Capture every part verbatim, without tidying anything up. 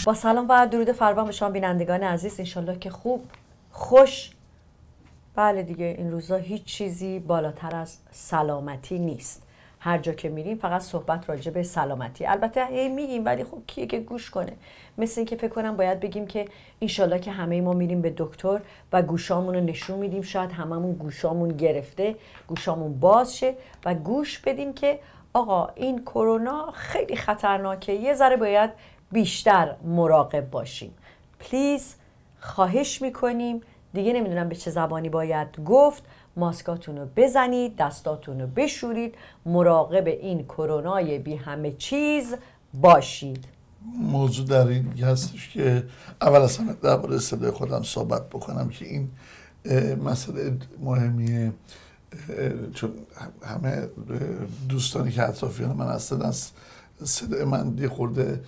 با سلام و درود فراوان به شما بینندگان عزیز، انشالله که خوب خوش. بله دیگه این روزا هیچ چیزی بالاتر از سلامتی نیست. هر جا که میریم فقط صحبت راجع به سلامتی. البته هی میگیم ولی خب کیه که گوش کنه؟ مثل این که فکر کنم باید بگیم که انشالله که همه ما میریم به دکتر و گوشامون رو نشون میدیم. شاید هممون گوشامون گرفته، گوشامون باز شه و گوش بدیم که آقا این کرونا خیلی خطرناکه، یه ذره باید بیشتر مراقب باشیم. پلیز خواهش میکنیم، دیگه نمیدونم به چه زبانی باید گفت، ماسکاتون رو بزنید، دستاتون رو بشورید، مراقب این کرونای بی همه چیز باشید. موضوع در این هستش که اول از همه درباره صدای خودم صحبت بکنم که این مسئله مهمیه، چون همه دوستانی که اطرافیان من هستن از صدای من یه خورده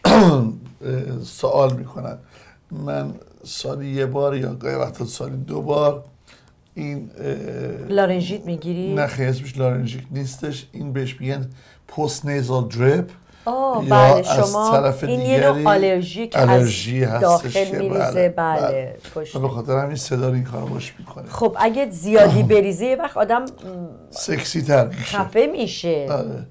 سوال میکنن. من سالی یه بار یا گاهی وقتا سالی دو بار این لارنژیت میگیری؟ نه خیلی اسمش لارنژیت نیستش، این بهش میگن پست نیزال دریپ. آه بله، شما این یه نوع آلرژی که آلرژی از داخل میریزه. بله, بله. پشت به خاطر همین صدا این کارو باش میکنه. خب اگه زیادی بریزه یه وقت آدم سکسی تر میشه، خفه میشه. آره.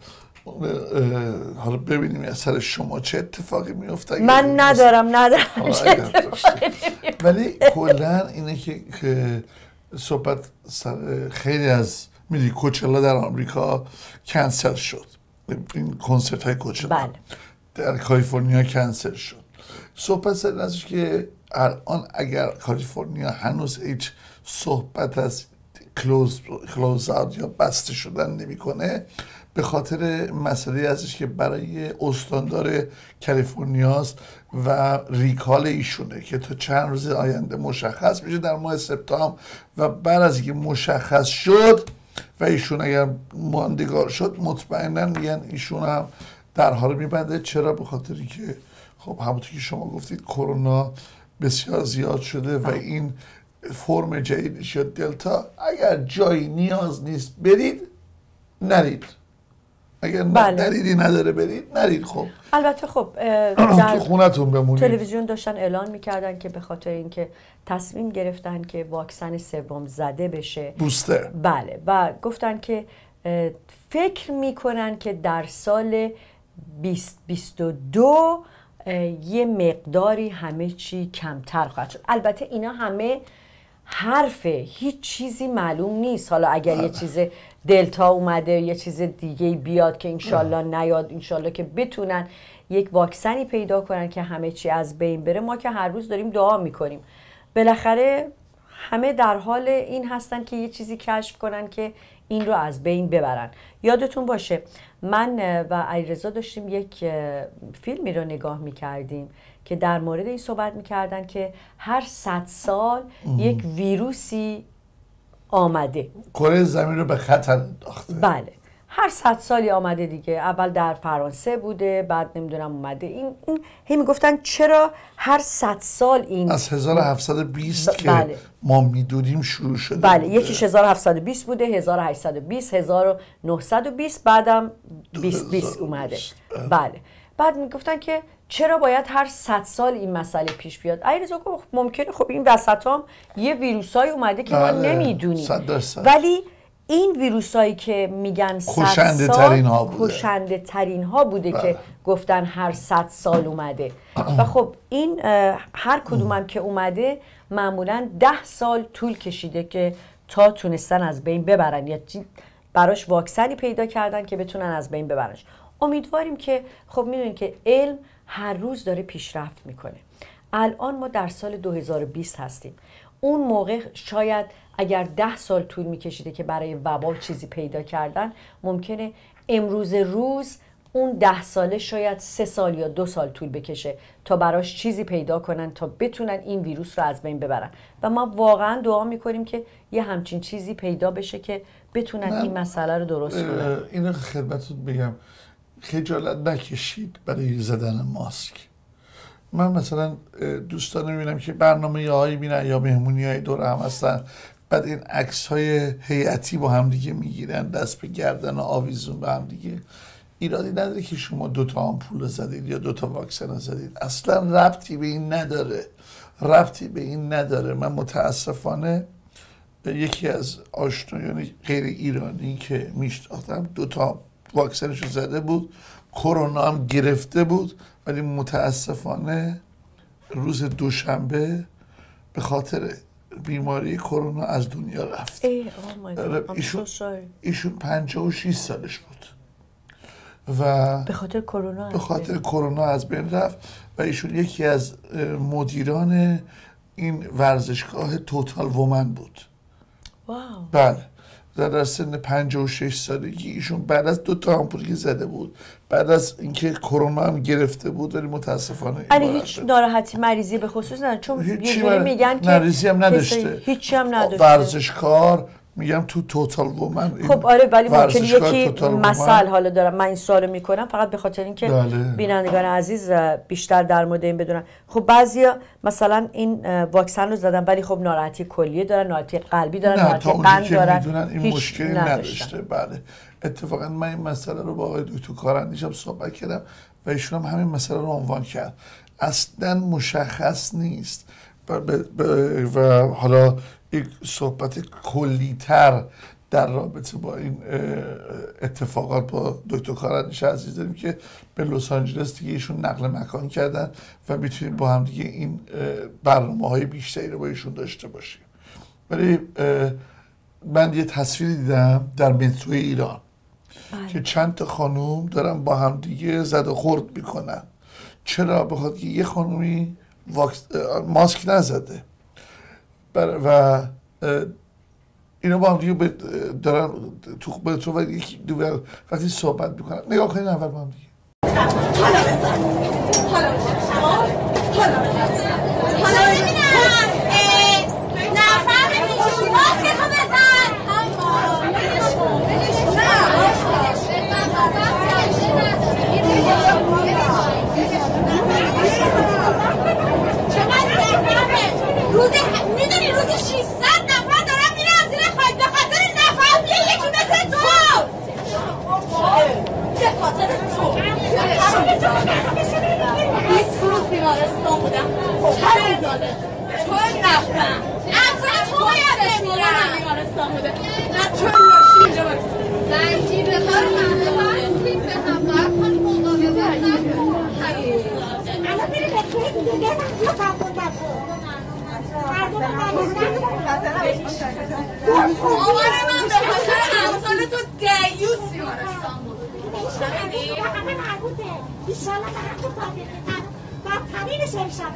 حالا ببینیم اثر شما چه اتفاقی میفته. من ندارم ندارم چه اتفاقی ولی کلا اینه که, که صحبت سر خیلی از میدی کوچلا در آمریکا کنسل شد، این کنسرت های کوچلا بله. در کالیفرنیا کنسل شد. صحبت سر ازش که الان اگر کالیفرنیا هنوز هیچ صحبت از کلوز کلوز اوت یا بسته شدن نمیکنه، به خاطر مسئله ازش که برای استاندار کالیفرنیاست و ریکال ایشونه که تا چند روز آینده مشخص میشه در ماه سپتامبر، و بعد از اینکه مشخص شد و ایشون اگر ماندگار شد مطمئنا میگن ایشون هم در حال میبنده. چرا؟ به خاطری که خب همونطور که شما گفتید کرونا بسیار زیاد شده و این فرم جدیدش یا دلتا، اگر جایی نیاز نیست برید نرید، اگر بله. دلیلی نداره برید نرید. خب البته خب در خونتون بمونید. تلویزیون داشتن اعلان میکردن که به خاطر اینکه تصمیم گرفتن که واکسن سوم زده بشه، بوستر، بله، و گفتن که فکر میکنن که در سال بیست بیست و دو یه مقداری همه چی کمتر خواهد شد. البته اینا همه حرفه، هیچ چیزی معلوم نیست. حالا اگر یه چیز دلتا اومده یه چیز دیگه بیاد که انشالله نیاد، انشالله که بتونن یک واکسنی پیدا کنن که همه چی از بین بره. ما که هر روز داریم دعا میکنیم بالاخره همه در حال این هستن که یه چیزی کشف کنن که این رو از بین ببرن. یادتون باشه من و علیرضا داشتیم یک فیلمی رو نگاه میکردیم که در مورد این صحبت میکردن که هر صد سال ام. یک ویروسی آمده، کره زمین رو به خطر انداخته. بله، هر صد سالی آمده دیگه. اول در فرانسه بوده، بعد نمیدونم اومده. این این هی میگفتن چرا هر صد سال این از هزار و هفتصد و بیست ب... که بله. ما میدونیم شروع شده. بله بوده. یکیش هزار و هفتصد و بیست بوده، هزار و هشتصد و بیست، هزار و نهصد و بیست، بعدم بیست بیست اومده. بله. بعد میگفتن که چرا باید هر صد سال این مسئله پیش بیاد؟ علیرضا گفت ممکنه خب این وسطام یه ویروسای اومده که ما نمیدونیم، ولی این ویروسایی که میگن کشنده ترین ها بوده، کشنده ترین ها بوده که گفتن هر صد سال اومده. و خب این هر کدومم که اومده معمولا ده سال طول کشیده که تا تونستن از بین ببرن یا براش واکسنی پیدا کردن که بتونن از بین ببرنش. امیدواریم که خب میدونید که علم هر روز داره پیشرفت میکنه. الان ما در سال دو هزار و بیست هستیم. اون موقع شاید اگر ده سال طول میکشیده که برای وبا چیزی پیدا کردن، ممکنه امروز روز اون ده ساله شاید سه سال یا دو سال طول بکشه تا براش چیزی پیدا کنن تا بتونن این ویروس رو از بین ببرن. و ما واقعا دعا میکنیم که یه همچین چیزی پیدا بشه که بتونن این مسئله رو درست کنن. اینو خدمتتون بگم، خجالت نکشید برای زدن ماسک. من مثلا دوستان میبینم که برنامه هایی میبینن یا مهمونی های دور هم هستن، بعد این عکس های هیئتی با هم دیگه میگیرن، دست به گردن و آویزون به هم دیگه. ایرادی نداره که شما دوتا آمپول زدید یا دوتا واکسن زدید، اصلا ربطی به این نداره، ربطی به این نداره. من متاسفانه یکی از آشنایان غیر ایرانی که میشناختم دوتا واکسنشو زده بود، کرونا هم گرفته بود، ولی متاسفانه روز دوشنبه به خاطر بیماری کرونا از دنیا رفت. ایشون ایشون پنجاه و شش سالش بود و به خاطر کرونا به خاطر کرونا از بین رفت و ایشون یکی از مدیران این ورزشگاه توتال وومن بود. واو. بله، در سن پنجاه و شش سالگی ایشون بعد از دو تا آمپول که زده بود، بعد از اینکه کرونا هم گرفته بود، ولی متاسفانه یعنی هیچ ناراحتی مریضی به خصوص نداشت، چون یه میگن که مریضی هم نداشته، هیچی هم نداشته. ورزشکار میگم تو توتال وومن. خب آره، ولی ممکنه یکی مثل حالا دارم من این سوالو میکنم فقط به خاطر اینکه بله. بینندگان عزیز بیشتر در مورد این بدونن. خب بعضیا مثلا این واکسن رو زدن ولی خب ناراحتی کلیه دارن، ناراحتی قلبی دارن، ناراحتی قند دارن، این مشکلی نداشته. بله، اتفاقا من این مسئله رو با آقای دکتر کارندیش هم صحبت کردم و ایشون هم همین مسئله رو عنوان کرد. اصلا مشخص نیست و, و حالا یک صحبت کلی‌تر در رابطه با این اتفاقات با دکتر کارندیش عزیز داریم که به لس آنجلس دیگه ایشون نقل مکان کردن و میتونیم با هم دیگه این برنامه‌های بیشتری رو با ایشون داشته باشیم. ولی من یه تصویری دیدم در مترو ایران بله. که چند تا خانوم دارن با هم دیگه زد و خورد میکنن. چرا؟ بخاطر که یه خانومی واکس... ماسک نزده و اینا با هم دیگه دارن تو مترو و یکی دو وقتی صحبت میکنن. نگاه کنین اول با هم دیگه. حالا بزن حالا بزن حالا بزن حالا ببینم نفهمیدی چون ماسک تو بزن. روز میدونی روز ششصد نفر دارن میرن زیر خاک به خاطر نفهمی یکی مثل تو. به خاطر تو بیست روز بیمارستان بودم. چرا داده تو نفهم اصلا تو باید بمیرم بیمارستان بوده نه تو ناشی اینجا باید زنجیر به کار من باشیم به هم باید کنی مقابل باید الان میری به توی دیگه نمیدونی فرمون بکن آمار من به خاطر امثال تو دیوز بیمارستان بود. شنیدی؟ همه مربوطه ایشالا من هم تو فاطمه بدترینش امشب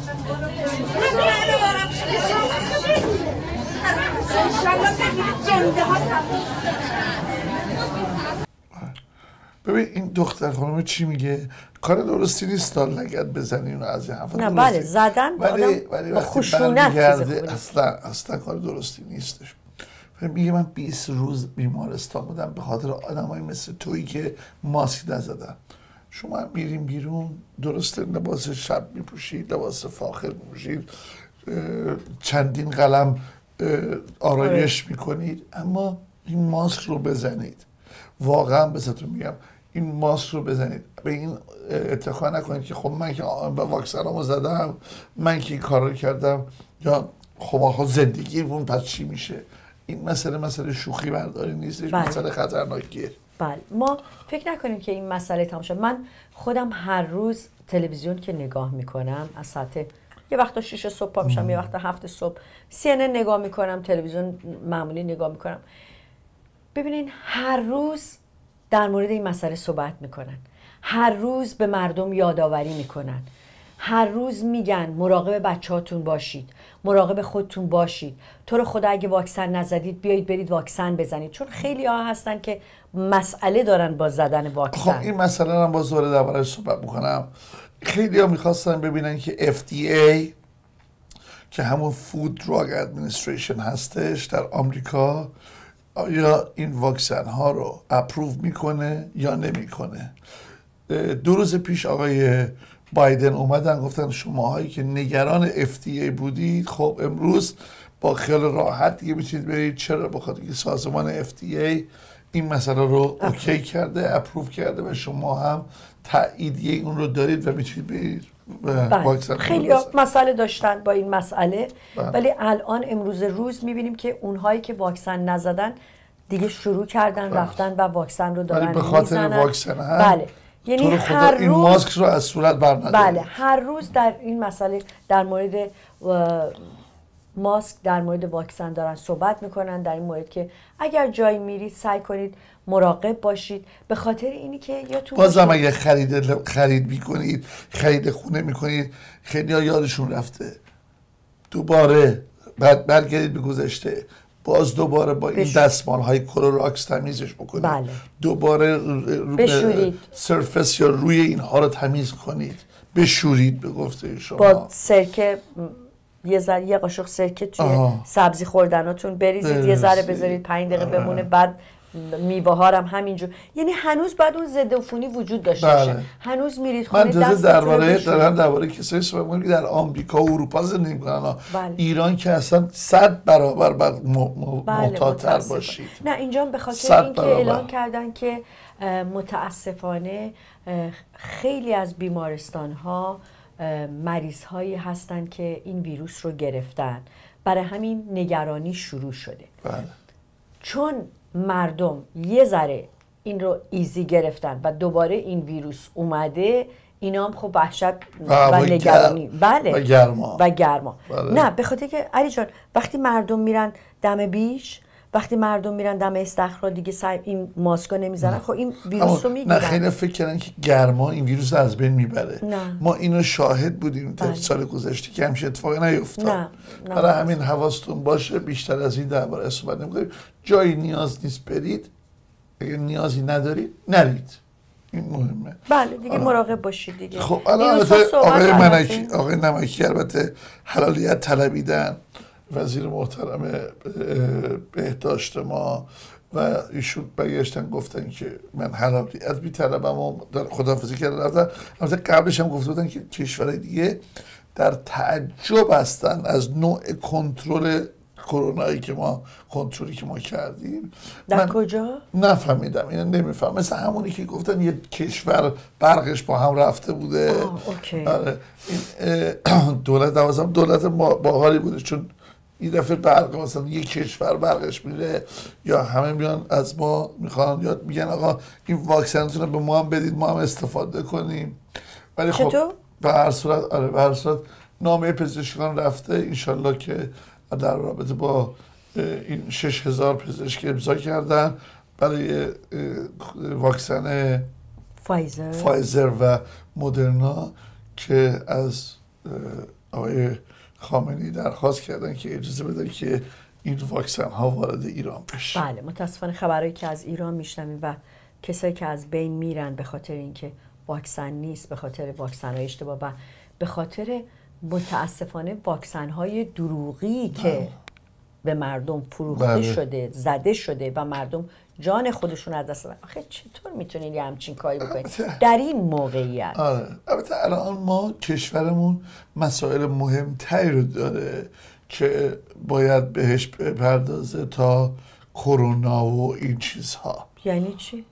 ببین این دختر خانم چی میگه؟ کار درستی نیست تا لگد بزنی اونو از این حرفا. نه بله زدن ولی ولی وقتی برمیگرده اصلا اصلا کار درستی نیستش. میگه من بیست روز بیمارستان بودم به خاطر آدمایی مثل تویی که ماسک نزدن. شما میریم بیرون درسته لباس شب میپوشید، لباس فاخر میپوشید، چندین قلم آرایش میکنید، اما این ماسک رو بزنید. واقعا بساتون میگم این ماسک رو بزنید. به این اتخاذ نکنید که خب من که با واکسنامو زدم، من که این کار رو کردم، یا خب آخه زندگیمون پس چی میشه. این مسئله مسئله شوخی برداری نیستش، مسئله خطرناکیه. بله، ما فکر نکنیم که این مسئله تمام شد. من خودم هر روز تلویزیون که نگاه میکنم از ساعت یه وقتا شش صبح پا میشم، یه وقتا هفت صبح سی ان ان نگاه میکنم، تلویزیون معمولی نگاه میکنم. ببینین هر روز در مورد این مسئله صحبت میکنن، هر روز به مردم یادآوری میکنن، هر روز میگن مراقب بچه‌هاتون باشید، مراقب خودتون باشید، تو رو خدا اگه واکسن نزدید بیایید برید واکسن بزنید. چون خیلی ها هستن که مسئله دارن با زدن واکسن. خب این مسئله رو باز دوباره دربارش صحبت میکنم. خیلی ها میخواستن ببینن که اف دی ای که همون فود دراگ ادمنستریشن هستش در آمریکا آیا این واکسن ها رو اپروو میکنه یا نمیکنه. دو روز پیش آقای بایدن اومدن گفتن شماهایی که نگران اف دی ای بودید خب امروز با خیال راحت دیگه میتونید برید. چرا؟ بخاطر که سازمان اف دی ای این مسئله رو اوکی کرده، اپروف کرده و شما هم تاییدیه اون رو دارید و میتونید برید واکسن. خیلی مسئله داشتن با این مسئله بله. ولی الان امروز روز میبینیم که اونهایی که واکسن نزدن دیگه شروع کردن بله. رفتن و واکسن رو دارن به خاطر میزنن. واکسن هم بله. یعنی هر این روز ماسک رو از صورت برندارید. بله هر روز در این مسئله در مورد ماسک در مورد واکسن دارن صحبت میکنن، در این مورد که اگر جایی میرید سعی کنید مراقب باشید، به خاطر اینی که یادتون بازم اگه خرید خرید میکنید، خرید خونه میکنید، خیلی ها یادشون رفته دوباره بعد برگردید به گذشته، باز دوباره با این دستمال های کلوراکس تمیزش بکنید. بله. دوباره بشورید، سرفس یا روی اینها رو تمیز کنید، بشورید به گفته شما. با سرکه یه ذره یه قاشق سرکه توی آها. سبزی خوردناتون بریزید، بریزید. یه ذره بذارید پنج دقیقه آه. بمونه، بعد میوه ها هم همینجور. یعنی هنوز بعد اون ضد عفونی وجود داشته باشه. بله. هنوز میرید خونه من تازه درباره دارم درباره کسایی صحبت می‌کنم که در آمریکا و اروپا زندگی می‌کنن. بله. ایران که اصلا صد برابر بعد معتادتر بله باشید. نه اینجا به خاطر اینکه اعلان کردن که متاسفانه خیلی از بیمارستان‌ها مریض هایی هستن که این ویروس رو گرفتن، برای همین نگرانی شروع شده. بله. چون مردم یه ذره این رو ایزی گرفتن و دوباره این ویروس اومده، اینا هم خب وحشت و, و نگرانی گر... بله و گرما و گرما بله. نه به خاطر که علی جان وقتی مردم میرن دم بیش، وقتی مردم میرن دم استخر دیگه سعی این ماسکو نمیزنن، خب این ویروس رو میگیرن. نه خیلی فکر کردن که گرما این ویروس از بین میبره. نه. ما اینو شاهد بودیم در سال گذشته که همش اتفاقی نیفتاد. نه. نه. برای همین حواستون باشه، بیشتر از این درباره صحبت نمی‌کنیم. جایی نیاز نیست برید، اگه نیازی ندارید نرید. این مهمه. بله دیگه آه. مراقب باشید دیگه. خب الان آقای منکی آقای نمکی البته حلالیت طلبیدن، وزیر محترم بهداشت ما و ایشون برگشتن گفتن که من حلالیت میطلبم و خداحافظی کردن رفتن. البته قبلش هم گفته بودن که کشورهای دیگه در تعجب هستن از نوع کنترل کرونایی که ما کنترلی که ما کردیم. در کجا؟ نفهمیدم، اینو نمیفهم. مثل همونی که گفتن یه کشور برقش با هم رفته بوده. آه، اوکی. آره. این دولت دوازم دولت باحالی بوده، چون این دفعه برق مثلا یک کشور برقش میره یا همه میان از ما میخوان یاد میگن آقا این واکسنتون رو به ما هم بدید ما هم استفاده کنیم. ولی خب به هر صورت آره به هر صورت نامه پزشکان رفته، انشالله که در رابطه با این شش هزار پزشک امضا کردن برای واکسن فایزر فایزر و مدرنا که از آقای خامنه‌ای درخواست کردن که اجازه بده که این واکسن ها وارد ایران بشه. بله متاسفانه خبرایی که از ایران میشنویم و کسایی که از بین میرن به خاطر اینکه واکسن نیست، به خاطر واکسن های اشتباه و به خاطر متاسفانه واکسن های دروغی که بله. به مردم فروخته بله. شده، زده شده و مردم جان خودشون از دست دادن. آخه چطور میتونین یه همچین کاری بکنید در این موقعیت؟ آره البته الان ما کشورمون مسائل مهمتری رو داره که باید بهش بپردازه تا کرونا و این چیزها. یعنی چی؟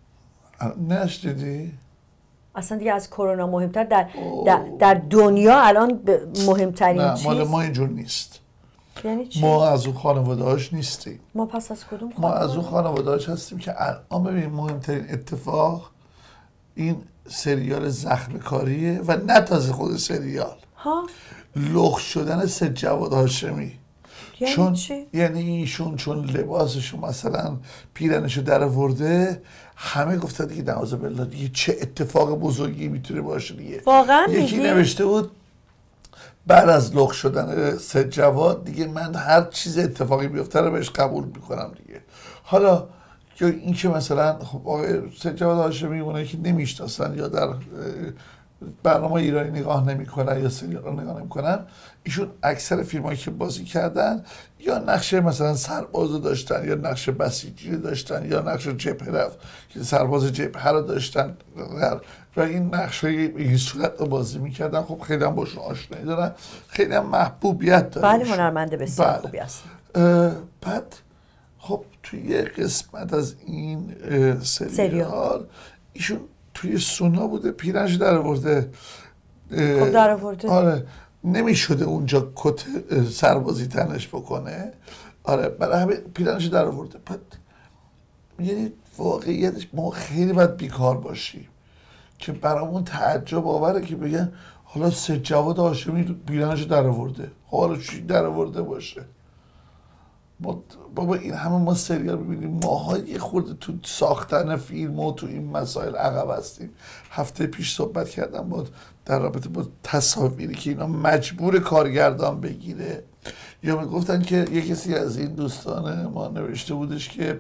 نشنیدی؟ اصلا دیگه از کرونا مهمتر در, در, در دنیا الان مهمترین نه، چیز؟ مال ما اینجور نیست. یعنی چی؟ ما از اون خانواده‌هاش نیستیم. ما پس از کدوم خانواده؟ ما از اون خانواده‌هاش هستیم که الان ببین مهمترین اتفاق این سریال زخم کاریه و نه تازه خود سریال. ها؟ لخت شدن سید جواد هاشمی. یعنی چون چی؟ یعنی ایشون چون لباسشو مثلا پیرنشو در آورده، همه گفتن دیگه نعوذ بالله دیگه چه اتفاق بزرگی میتونه باشه دیگه. واقعا یکی نوشته بود بعد از لخت شدن سید جواد دیگه من هر چیز اتفاقی بیفته رو بهش قبول میکنم دیگه. حالا یا این که مثلا خب آقای سید جواد هاشمی اونایی که نمیشناسن یا در برنامه ایرانی نگاه نمیکنن یا سریال نگاه نمیکنن، ایشون اکثر فیلمایی که بازی کردن یا نقش مثلا سربازو داشتن یا نقش بسیجی داشتن یا نقش جبهه رفت که سرباز جبهه رو داشتن و این نقشای به این صورت رو بازی میکردن. خب خیلی هم باشون آشنایی دارن، خیلی هم محبوبیت دارن. بله هنرمند بسیار خوبی هست. بعد خب توی یه قسمت از این سریال ایشون توی سونا بوده، پیرنش در آورده. خب در آورده. آره نمیشده اونجا کت سربازی تنش بکنه. آره برای همه پیرنش در آورده. یعنی واقعیتش ما خیلی باید بیکار باشیم که برامون تعجب آوره که بگن حالا سید جواد هاشمی پیرنش در آورده، حالا چی در آورده باشه. بابا این همه ما سریال ببینیم، ماها یه خورده تو ساختن فیلم و تو این مسائل عقب هستیم. هفته پیش صحبت کردم با در رابطه با تصاویری که اینا مجبور کارگردان بگیره، یا میگفتن که یه کسی از این دوستان ما نوشته بودش که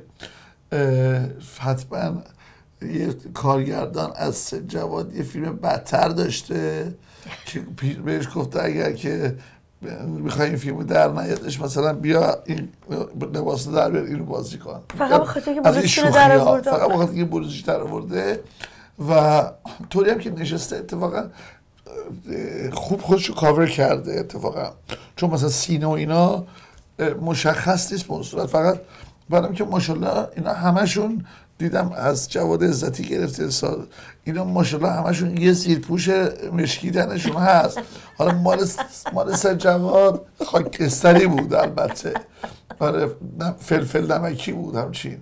حتما یه کارگردان از سید جواد یه فیلم بدتر داشته که بهش گفته اگر که میخوای این فیلمو در نیادش مثلا بیا این لباس در بیار اینو بازی کن. فقط بخاطر که بروزشون در آورده، فقط بخاطر که بروزش در آورده و طوری هم که نشسته اتفاقا خوب خودشو کاور کرده اتفاقا، چون مثلا سینه و اینا مشخص نیست به اون صورت. فقط بعدم که ماشاءالله اینا همشون دیدم از جواد عزتی گرفته سال اینا ماشاءالله همشون یه زیرپوش مشکی تنشون هست. حالا مال مال سر جواد خاکستری بود البته، آره فلفل نمکی بود همچین،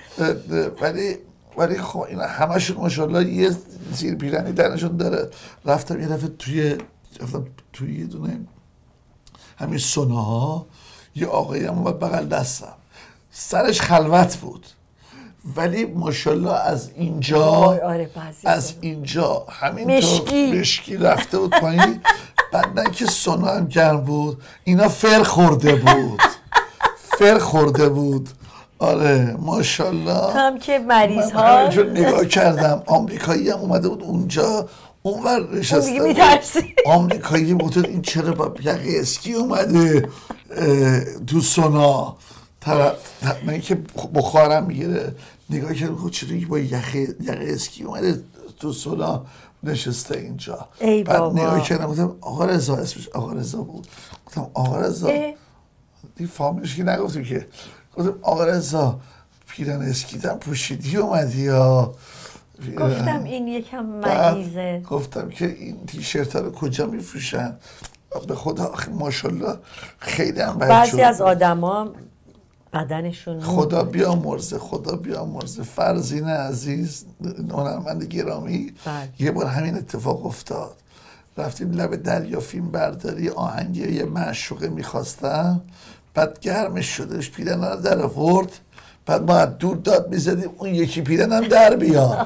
ولی ولی خب اینا همشون ماشاءالله یه زیر پیرنی تنشون داره. رفتم یه دفعه توی رفتم توی یه دونه همین سوناها یه آقایی هم اومد بغل دستم، سرش خلوت بود ولی ماشاءالله از اینجا آره از اینجا همینطور مشکی. مشکی رفته بود پایین. بعدن که سونا هم گرم بود اینا فر خورده بود فر خورده بود. آره ماشاءالله. هم که مریض ها من نگاه کردم آمریکایی هم اومده بود اونجا اونور نشسته بود. آمریکایی گفت این چرا با یقه اسکی اومده تو سونا. طرف من که بخارم میگیره نگاه کردم چرا با یخه یخه اسکی اومده تو سونا نشسته اینجا. ای بعد بابا. نگاه کردم گفتم آقا رضا، اسمش آقا رضا بود، گفتم آقا رضا دی فامیلش که نگفتیم که، گفتم آقا رضا پیرن اسکیتم پوشیدی اومدی یا گفتم این یکم مریضه. گفتم که این تیشرت ها رو کجا میفروشن؟ به خدا ماشاءالله خیلی هم بعضی از آدما بدنشون خدا بیامرزه خدا بیامرزه. فرزین عزیز هنرمند گرامی بله. یه بار همین اتفاق افتاد، رفتیم لب دریا فیلم برداری، آهنگ یه معشوقه میخواستم، بعد گرمش شدش پیرن رو در آورد، بعد ما از دور داد میزدیم اون یکی پیرن هم در بیاد.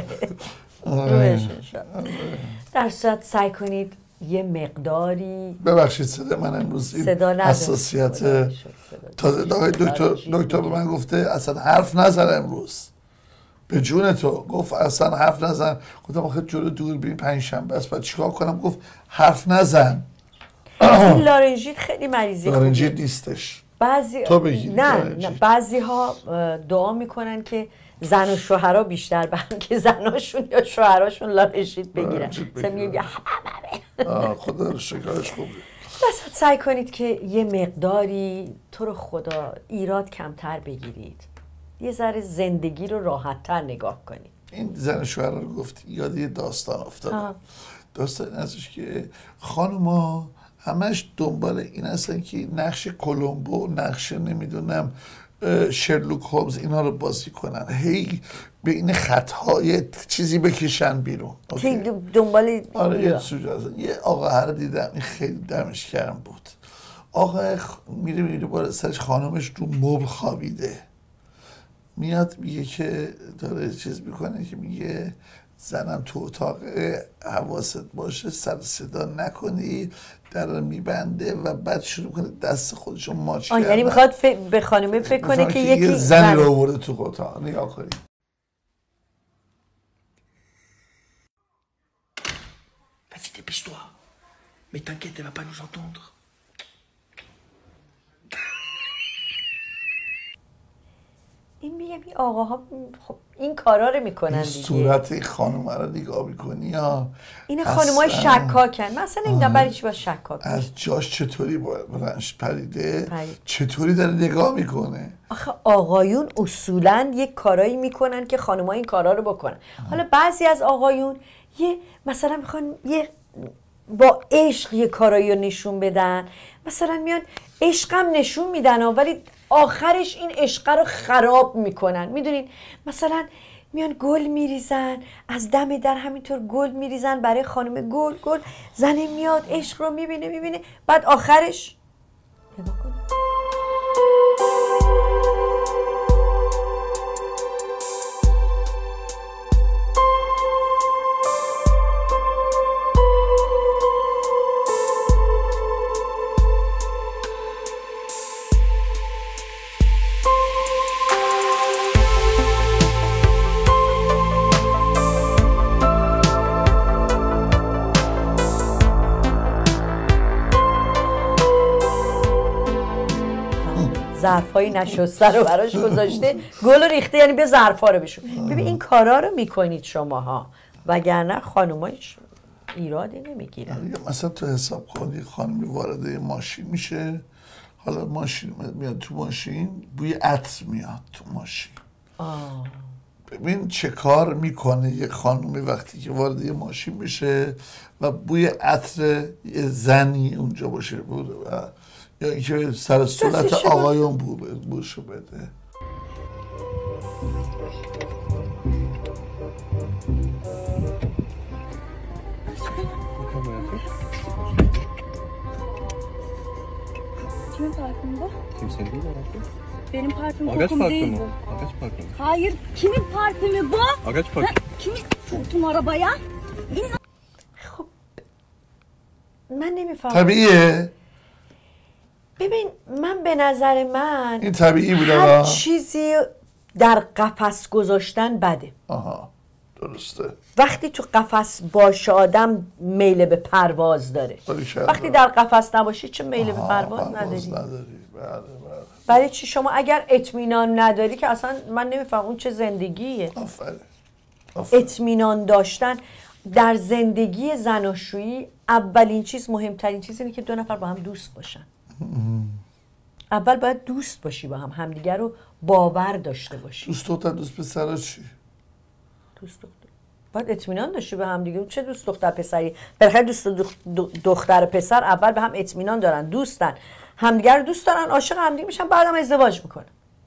در صورت سعی کنید یه مقداری ببخشید صدا من امروز این حساسیت تازه دکتر دکتر به من گفته اصلا حرف نزن امروز، به جون تو گفت اصلا حرف نزن. گفتم آخه جلو دور بریم پنجشنبه است بعد چیکار کنم؟ گفت حرف نزن. این لارنژیت خیلی مریضی خوبه. لارنژیت نیستش. بعضی تو بگید. نه, نه بعضی ها دعا میکنن که زن و شوهرها بیشتر به هم که زناشون یا شوهراشون لارنژیت بگیرن. بگیرن. خدا رو شکرش خوبه. بس سعی کنید که یه مقداری تو رو خدا ایراد کمتر بگیرید، یه ذره زندگی رو راحت‌تر نگاه کنید. این زن شوهر رو گفتی یاد یه داستان افتادم. داستان ازش که خانوما همش دنبال این هستن که نقش کولومبو، نقش نمیدونم شرلوک هولمز اینا رو بازی کنن، هی به این خطهای چیزی بکشن بیرون. دنبال آره یه سوژه. یه آقا رو دیدم این خیلی دمش گرم بود. آقا میره میره بالا سرش خانمش رو مبل خوابیده، میاد میگه که داره چیز میکنه که میگه زنم تو اتاق حواست باشه سر صدا نکنی، در رو میبنده و بعد شروع کنه دست خودشو ماچ کردن. یعنی میخواد ف... به خانمه فکر کنه که یکی یه زنی رو آورده تو اتاق. نگاه کنید. Vas-y, dépêche-toi. Mais t'inquiète, elle va pas nous entendre. این میگم این آقاها خب این کارا رو میکنن دیگه. صورت این خانم رو نگاه میکنی یا این خانمای شکاکن. مثلا نمیدونم برای چی باید شکاک از جاش چطوری بلندش پریده پرید. چطوری داره نگاه میکنه. آخه آقایون اصولا یک کارایی میکنن که خانم‌ها این کارا رو بکنن. حالا بعضی از آقایون یه مثلا میخوان یه با عشق یه کارایی رو نشون بدن، مثلا میان عشقم نشون میدن ولی آخرش این عشق رو خراب میکنن. میدونین مثلا میان گل میریزن از دم در، همینطور گل میریزن برای خانم، گل گل زنه میاد عشق رو میبینه میبینه بعد آخرش نگاه کنه ظرفای نشسته رو براش گذاشته، گل رو ریخته، یعنی به ظرفا رو بشون. ببین این کارا رو میکنید شماها، وگرنه خانومایش ایرادی نمیگیرن. مثلا تو حساب کنی خانمی وارد ماشین میشه، حالا ماشین میاد تو ماشین بوی عطر میاد تو ماشین. آه. ببین چه کار میکنه یه خانومی وقتی که وارد یه ماشین میشه و بوی عطر یه زنی اونجا باشه بوده و یا اینکه سر صورت آقایون بوشو بده. Kimin parfümü bu? Kimsenin değil herhalde. Benim parfüm Agaç kokum değil parfümü. bu. Agaç parfümü. Hayır, kimin parfümü bu? Agaç Ha, parfümü. kimi soktum arabaya? İn. خب من نمیفهمم. طبیعیه؟ ببین من به نظر من این طبیعی بوده. هر چیزی در قفس گذاشتن بده. آها درسته. وقتی تو قفس باشه آدم میل به پرواز داره. وقتی در قفس نباشی چه میل به پرواز نداری؟ نداری. بله بله. برای چی شما اگر اطمینان نداری که اصلا من نمیفهم اون چه زندگیه. آفرین. اطمینان داشتن در زندگی زناشویی اولین چیز، مهمترین چیز اینه که دو نفر با هم دوست باشن. اول باید دوست باشی با هم، همدیگر رو باور داشته باشی. دوست دختر دوست پسر چی؟ دوست دختر باید اطمینان داشتی به هم دیگه. چه دوست دختر پسری؟ بالاخره دوست دختر پسر اول به هم اطمینان دارن، دوستن، همدیگر رو دوست دارن، عاشق همدیگه میشن، بعدم ازدواج میکنن.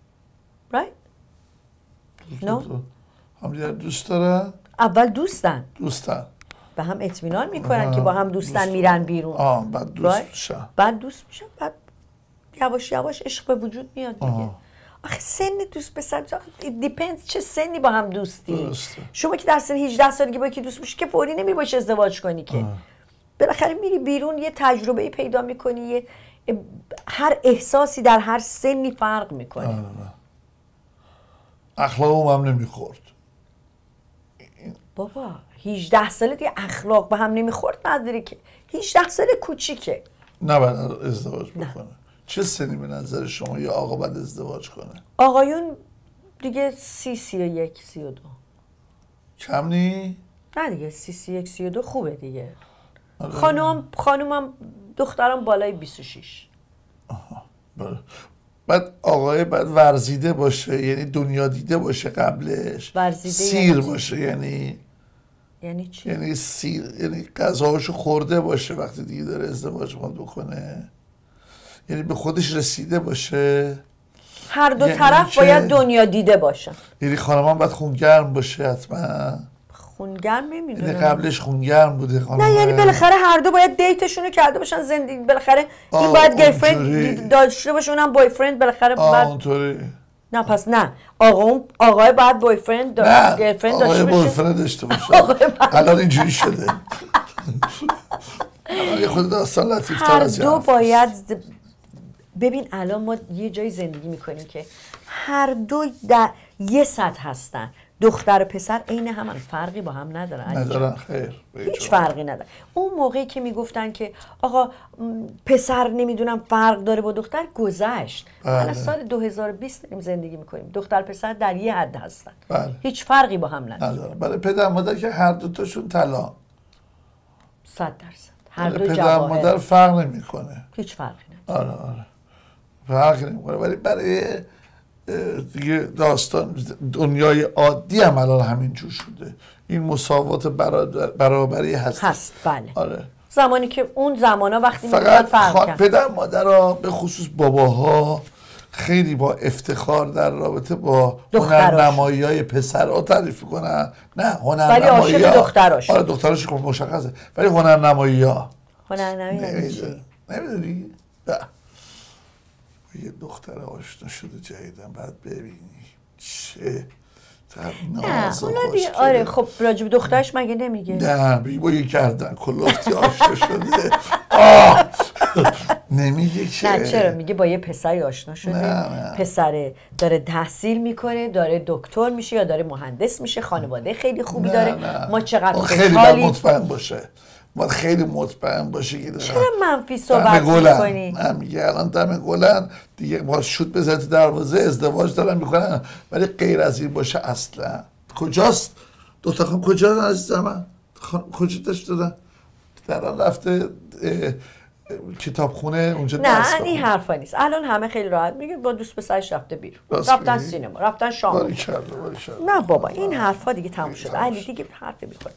right no همدیگر دوست دارن، اول دوستن دوستن به هم اطمینان میکنن که با هم دوستن دوست میرن بیرون. آه بعد دوست میشن. بعد دوست میشن، بعد یواش یواش عشق به وجود میاد دیگه. آخه سن دوست پسر دیپند چه سنی با هم دوستی. درسته. شما که در سن هجده سالگی با یکی دوست میشی که فوری نمیری باش ازدواج کنی که. بالاخره میری بیرون یه تجربه پیدا میکنی، یه هر احساسی در هر سنی فرق میکنه. اخلاقم هم نمیخورد. بابا هجده ساله دیگه اخلاق به هم نمیخورد نداری که. هجده ساله کوچیکه. نه بعد ازدواج بکنه. چه سنی به نظر شما یه آقا باید ازدواج کنه؟ آقایون دیگه سی سی و یک سی و دو. کم نی؟ نه دیگه سی سی یک سی و دو خوبه دیگه. خانم خانومم دخترم بالای بیست و شش. آها. بله. بعد آقای بعد ورزیده باشه، یعنی دنیا دیده باشه قبلش. ورزیده سیر یعنی باشه، یعنی یعنی چی؟ یعنی سیر، یعنی غذاهاشو خورده باشه وقتی دیگه داره ازدواج میخواد بکنه، یعنی به خودش رسیده باشه. هر دو یعنی طرف که... باید دنیا دیده باشن. یعنی خانمان باید خونگرم باشه حتما. خونگرم نمیدونم. یعنی قبلش خونگرم بوده خانم. نه یعنی بالاخره هر دو باید دیتشونو کرده باشن، زندگی بالاخره این باید گرلفرند داشته باشه، اونم بوی فرند بالاخره بعد اونطوری. نه پس نه آقا آقای باید بوی فرند داشته، گرلفرند داشته باشه. آقای بوی فرند داشته باشه. الان اینجوری شده. الان یه خود داستان لطیف تر از هر دو باید ببین الان ما یه جای زندگی میکنیم که هر دو در یه سطح هستن، دختر و پسر عین همن، فرقی با هم ندارن. ندارن خیر. هیچ فرقی نداره. اون موقعی که میگفتن که آقا پسر نمیدونم فرق داره با دختر، گذشت. بله. الان سال دو هزار و بیست داریم زندگی میکنیم، دختر پسر در یه حد هستن. بله. هیچ فرقی با هم نداره. نداره. برای پدر مادر که هر دو تاشون طلا، صد درصد هر دو پدر جواهر، مادر فرق نمیکنه. هیچ فرقی نداره. آره آره فرق نمیکنه. ولی برای دیگه داستان دنیای عادی هم الان همینجور شده. این مساوات برادر برابری هست. هست بله. آره. زمانی که اون زمانا وقتی فقط فرق خوا... کرد. پدر مادرها به خصوص باباها خیلی با افتخار در رابطه با هنرنمایی های پسرها تعریف کنن. نه هنرنمایی ها، ولی عاشق دختراش. آره دختراش که مشخصه، ولی هنرنمایی ها هنرنمایی نمیدونی؟ یه دختر آشنا شده جدیدن بعد ببینی چه نه اونا دیگه. آره خب راجب دخترش مگه نمیگه؟ نه بگی با یه گردن کلافتی آشنا شده. آه نمیگه که نه چرا میگه با یه پسری آشنا شده. نه نه. پسر داره تحصیل میکنه، داره دکتر میشه یا داره مهندس میشه، خانواده خیلی خوبی نه داره. نه. ما چقدر خیلی باید مطمئن باشه، باید خیلی مطمئن باشه که چرا منفی صحبت میکنی؟ نه میگه الان دم گلن دیگه با شوت بزنه تو دروازه ازدواج دارن میکنن، ولی غیر از این باشه اصلا. کجاست دختر خانم؟ کجا عزیزم من؟ کجا داشت دادن؟ دران رفته کتابخونه اونجا درس نه این حرفا نیست. الان همه خیلی راحت میگه با دوست پسرش رفته بیرون، رفتن سینما، رفتن شام. نه بابا این حرفا دیگه تموم شده. علی دیگه حرف میکنه.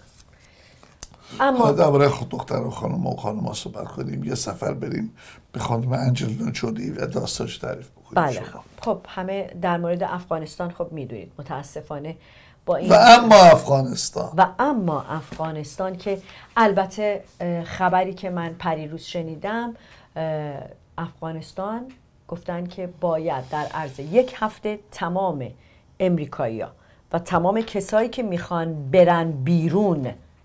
اما درباره دختر و خانم و خانم‌ها صحبت کنیم، یه سفر بریم به خانم انجلینا جولی و داستانش تعریف بکنیم. بله خب خب همه در مورد افغانستان خب میدونید متاسفانه با این و اما افغانستان و اما افغانستان که البته خبری که من پریروز شنیدم، افغانستان گفتن که باید در عرض یک هفته تمام امریکایی‌ها و تمام کسایی که میخوان برن بیرون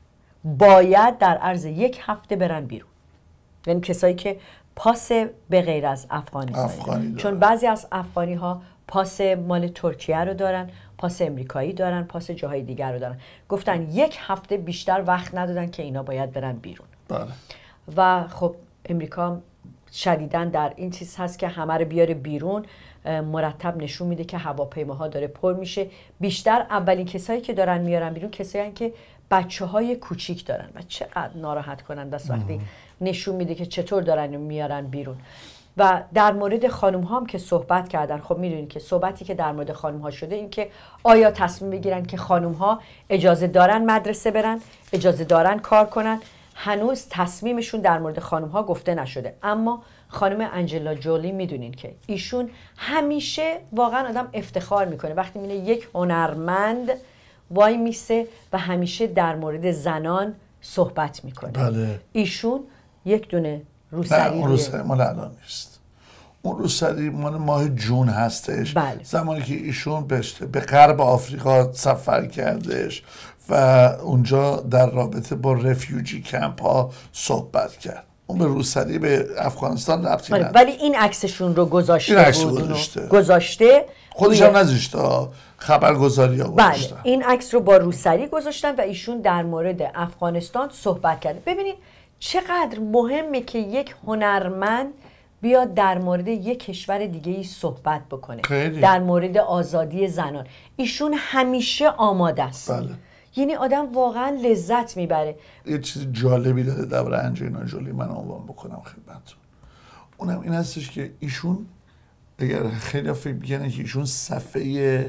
باید در عرض یک هفته برن بیرون. یعنی کسایی که پاس به غیر از افغانستان، چون بعضی از افغانی ها پاس مال ترکیه رو دارن، پاس امریکایی دارن، پاس جاهای دیگر رو دارن. گفتن یک هفته بیشتر وقت ندادن که اینا باید برن بیرون. بله. و خب امریکا شدیداً در این چیز هست که همه رو بیاره بیرون، مرتب نشون میده که هواپیماها داره پر میشه. بیشتر اولین کسایی که دارن میارن بیرون کسایی هستن که بچه های کوچیک دارن و چقدر ناراحت کننده است وقتی نشون میده که چطور دارن میارن بیرون. و در مورد خانم ها هم که صحبت کردن، خب میدونید که صحبتی که در مورد خانم ها شده این که آیا تصمیم بگیرن که خانم ها اجازه دارن مدرسه برن، اجازه دارن کار کنن. هنوز تصمیمشون در مورد خانم ها گفته نشده. اما خانم انجلینا جولی میدونین که ایشون همیشه واقعا آدم افتخار میکنه وقتی میبینه یک هنرمند وای میسه و همیشه در مورد زنان صحبت میکنه. بله. ایشون یک دونه روسری، نه اون روسری مال الان نیست، اون روسری مال ماه جون هستش. بله. زمانی که ایشون به غرب آفریقا سفر کردش و اونجا در رابطه با رفیوجی کمپ ها صحبت کرد. اون به روسری به افغانستان ربطی نداره. ولی این عکسشون رو گذاشته این عکس بود. گذاشته. گذاشته خودش هم نذاشته، خبرگزاری ها گذاشتن. بله. این عکس رو با روسری گذاشتن و ایشون در مورد افغانستان صحبت کرده. ببینید چقدر مهمه که یک هنرمند بیاد در مورد یک کشور دیگه ای صحبت بکنه. خیلی. در مورد آزادی زنان ایشون همیشه آماده است. بله. یعنی آدم واقعا لذت میبره. یه چیز جالبی داره درباره انجلینا جولی من عنوان بکنم خدمتتون. اونم این هستش که ایشون اگر خیلی فکر میکنن که ایشون صفحه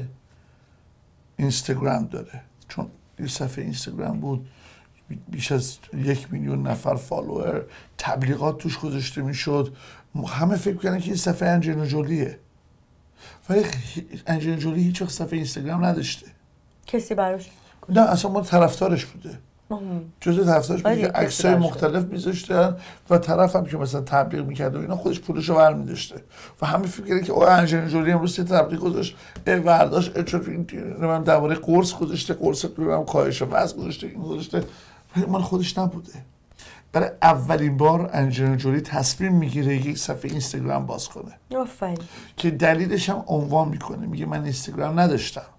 اینستاگرام داره، چون این صفحه اینستاگرام بود بیش از یک میلیون نفر فالوور، تبلیغات توش گذاشته میشد، همه فکر میکنن که این صفحه انجلینا جولیه، ولی انجلینا جولی هیچ وقت صفحه اینستاگرام نداشته. کسی براش؟ نه اصلا ما طرفدارش بوده، جزء طرفدارش بوده که عکسای مختلف میذاشتن و طرف هم که مثلا تبلیغ میکرد و اینا خودش پولشو برمی‌داشته و همه فکر کردن که او انجلینا جولی امروز تبلیغ گذاشت، برداشت چون من درباره قرص گذاشته، قرص رو کاهش وزن گذاشته، این گذاشته، ولی مال خودش نبوده. برای اولین بار انجلینا جولی تصمیم میگیره یک صفحه اینستاگرام باز کنه. آفرین. که دلیلش هم عنوان میکنه، میگه من اینستاگرام نداشتم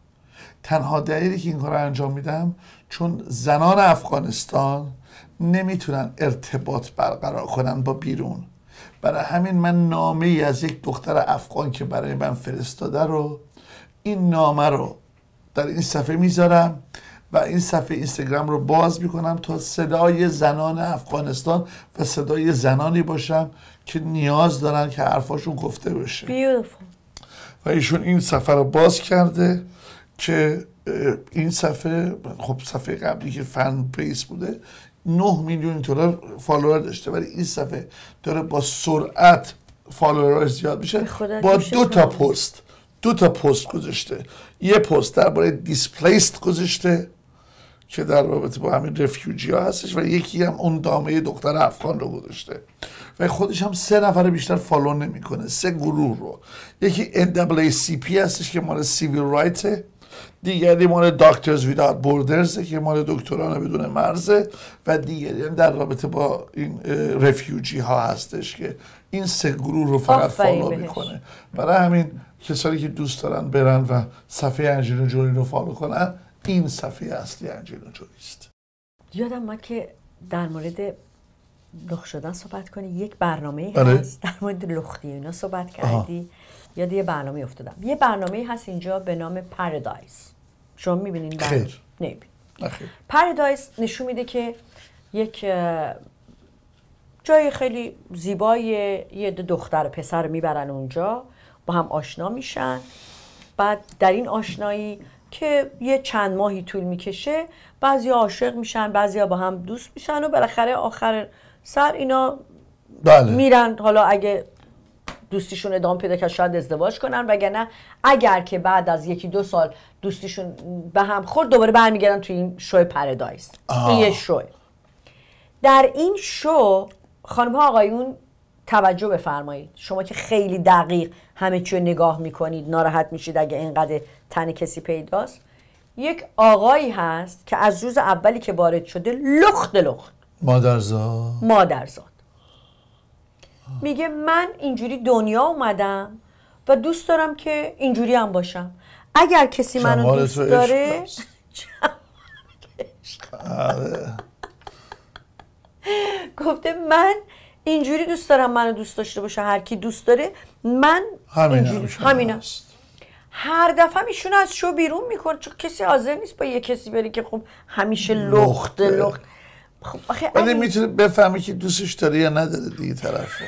تنها دلیلی که این کار رو انجام میدم چون زنان افغانستان نمیتونن ارتباط برقرار کنن با بیرون. برای همین من نامه ای از یک دختر افغان که برای من فرستاده رو، این نامه رو در این صفحه میذارم و این صفحه اینستاگرام رو باز میکنم تا صدای زنان افغانستان و صدای زنانی باشم که نیاز دارن که حرفاشون گفته بشه. Beautiful. و ایشون این صفحه رو باز کرده که این صفحه، خب صفحه قبلی که فن بیس بوده نه میلیون دلار فالوور داشته، ولی این صفحه داره با سرعت فالوورش زیاد میشه. با دو تا پست دو تا پست گذاشته. یه پست درباره دیسپلیست گذاشته که در رابطه با همین رفیوجی ها هستش و یکی هم اون دامه دختر افغان رو گذاشته و خودش هم سه نفر بیشتر فالو نمیکنه، سه گروه رو. یکی ان دبلیو ای سی پی هستش که مال سیویل رایت، دیگری مال داکترز ویداوت بوردرز که مال دکتران بدون مرزه و دیگری هم در رابطه با این رفیوجی ها هستش که این سه گروه رو فقط فالو میکنه. برای همین کسانی که دوست دارن برن و صفحه انجلینا جولی رو فالو کنن، این صفحه اصلی انجلینا جولی است. یادم اومد که در مورد لخت شدن صحبت کنی، یک برنامه هست در مورد لختی اینا صحبت کردی. یاد یه برنامه افتادم. یه برنامه هست اینجا به نام پارادایس. شما میبینین؟ خیر نمیبینین. پارادایس نشون میده که یک جای خیلی زیبایی، یه دختر پسر میبرن اونجا، با هم آشنا میشن. بعد در این آشنایی که یه چند ماهی طول میکشه، بعضی عاشق میشن، بعضی با هم دوست میشن و بالاخره آخر سر اینا بله. میرن. حالا اگه دوستیشون ادامه پیدا کرد شاید ازدواج کنن، وگرنه اگر که بعد از یکی دو سال دوستیشون به هم خورد دوباره برمیگردن توی این شو پارادایس. این یه شو. در این شو خانم ها آقایون توجه بفرمایید، شما که خیلی دقیق همه چی رو نگاه میکنید ناراحت میشید اگه اینقدر تن کسی پیداست. یک آقایی هست که از روز اولی که وارد شده لخت لخت مادرزاد مادرزاد میگه من اینجوری دنیا اومدم و دوست دارم که اینجوری هم باشم. اگر کسی منو دوست داره گفته من اینجوری دوست دارم منو دوست داشته باشه، هر کی دوست داره من اینجوری همینم. هر دفعه ایشون از شو بیرون میکنه چون کسی حاضر نیست با یه کسی بری که خب همیشه لخت لخت. خب آخه ولی میتونه بفهمی که دوستش داره یا نداره دیگه طرفو.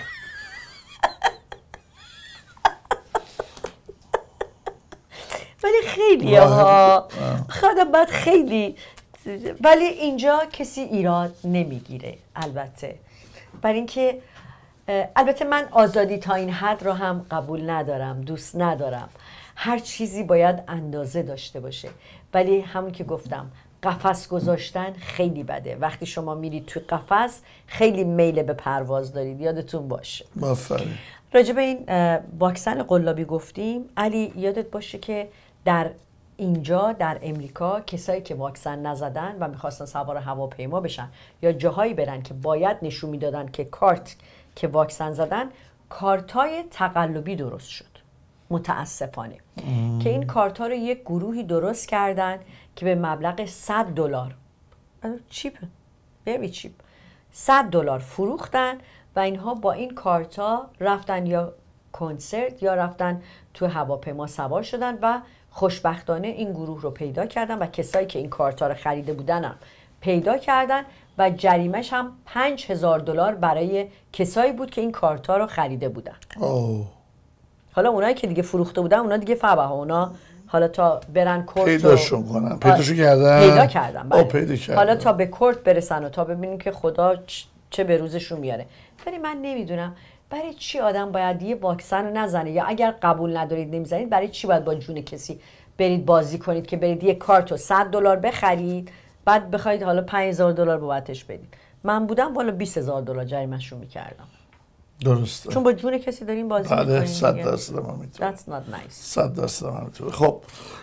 ولی خیلی ها خودم بعد خیلی، ولی اینجا کسی ایراد نمیگیره البته، برای اینکه البته من آزادی تا این حد رو هم قبول ندارم، دوست ندارم. هر چیزی باید اندازه داشته باشه، ولی همون که گفتم قفس گذاشتن خیلی بده. وقتی شما میرید توی قفس خیلی میل به پرواز دارید، یادتون باشه. آفرین. راجع به این واکسن قلابی گفتیم. علی یادت باشه که در اینجا در امریکا کسایی که واکسن نزدن و میخواستن سوار هواپیما بشن یا جاهایی برن که باید نشون میدادن که کارت که واکسن زدن، کارتای تقلبی درست شد متاسفانه. ام. که این کارت ها رو یک گروهی درست کردن که به مبلغ صد دلار، چیپ very چیپ، صد دلار فروختن و اینها با این کارت ها رفتن یا کنسرت یا رفتن تو هواپیما سوار شدن و خوشبختانه این گروه رو پیدا کردن و کسایی که این کارت ها رو خریده بودن هم پیدا کردن و جریمش هم پنج هزار دلار برای کسایی بود که این کارت ها رو خریده بودن. اوه. حالا اونایی که دیگه فروخته بودن اونا دیگه فبه ها، اونا حالا تا برن کورت پیداشون کنن. پیداشون کردن؟ پیدا کردن بله. پیدا کردن. حالا تا به کورت برسن و تا ببینیم که خدا چه به روزشون میاره. ولی من نمیدونم برای چی آدم باید یه واکسن رو نزنه، یا اگر قبول ندارید نمیزنید برای چی باید با جون کسی برید بازی کنید که برید یه کارت رو صد دلار بخرید بعد بخواید حالا پنج هزار دلار بابتش بدید. من بودم بالا بیست هزار دلار جریمه‌شون می‌کردم. درسته. چون با جون کسی داریم بازی می‌کنیم. بله صد درصد من می‌تونم. That's not nice. صد درصد من می‌تونم. خب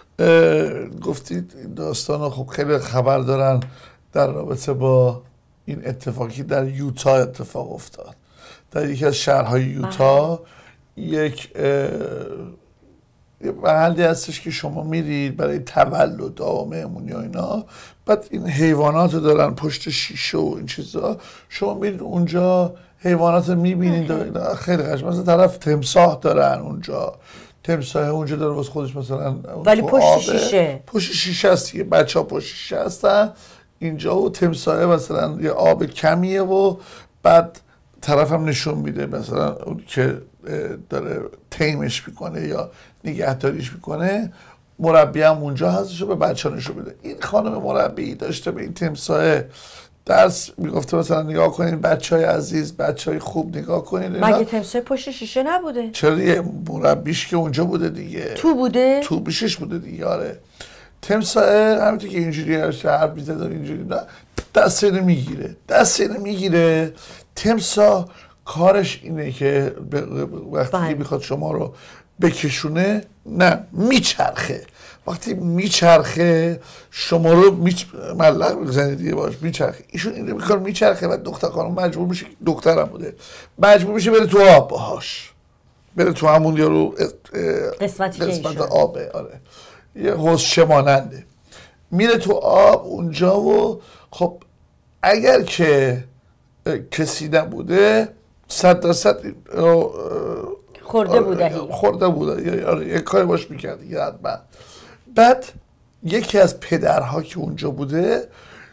گفتید داستان خب خیلی خبر دارن در رابطه با این اتفاقی در یوتا اتفاق افتاد. در یکی از شهرهای یوتا یک محلی هستش که شما میرید برای تولد و مهمونی و اینا، بعد این حیوانات رو دارن پشت شیشه و این چیزا، شما میرید اونجا حیوانات رو میبینید. خیلی قشنگ. مثلا طرف تمساح دارن اونجا، تمساح اونجا داره واسه خودش مثلا، ولی پشت شیشه، پشت شیشه هست دیگه، بچه ها پشت شیشه هستن اینجا و تمساح مثلا یه آب کمیه و بعد طرف هم نشون میده مثلا اون که داره تیمش میکنه یا نگهداریش میکنه، مربی هم اونجا هستش و به بچه ها نشون میده. این خانم مربی داشته به این تمساح درس میگفته مثلا نگاه کنین بچه های عزیز، بچه های خوب نگاه کنین. مگه تمساح پشت شیشه نبوده؟ چرا یه مربیش که اونجا بوده دیگه، تو بوده؟ تو بیشش بوده دیگه. آره تمساح همینطور که اینجوری حرف میزد اینجوری دست اینو میگیره، دست اینو میگیره. تمساح کارش اینه که وقتی که میخواد شما رو بکشونه، نه میچرخه، وقتی میچرخه شما رو میچ... ملق میزنه دیگه باش میچرخه. ایشون این رو میکنه میچرخه و دختر خانم مجبور میشه، دخترم بوده، مجبور میشه بره تو آب باهاش، بره تو همون یارو قسمتی که قسمت آبه. آره یه حوضچه ماننده، میره تو آب اونجا و خب اگر که کسی نبوده صد درصد خورده بوده خورده بوده یا یه کاری باش میکرد یه حتما. بعد یکی از پدرها که اونجا بوده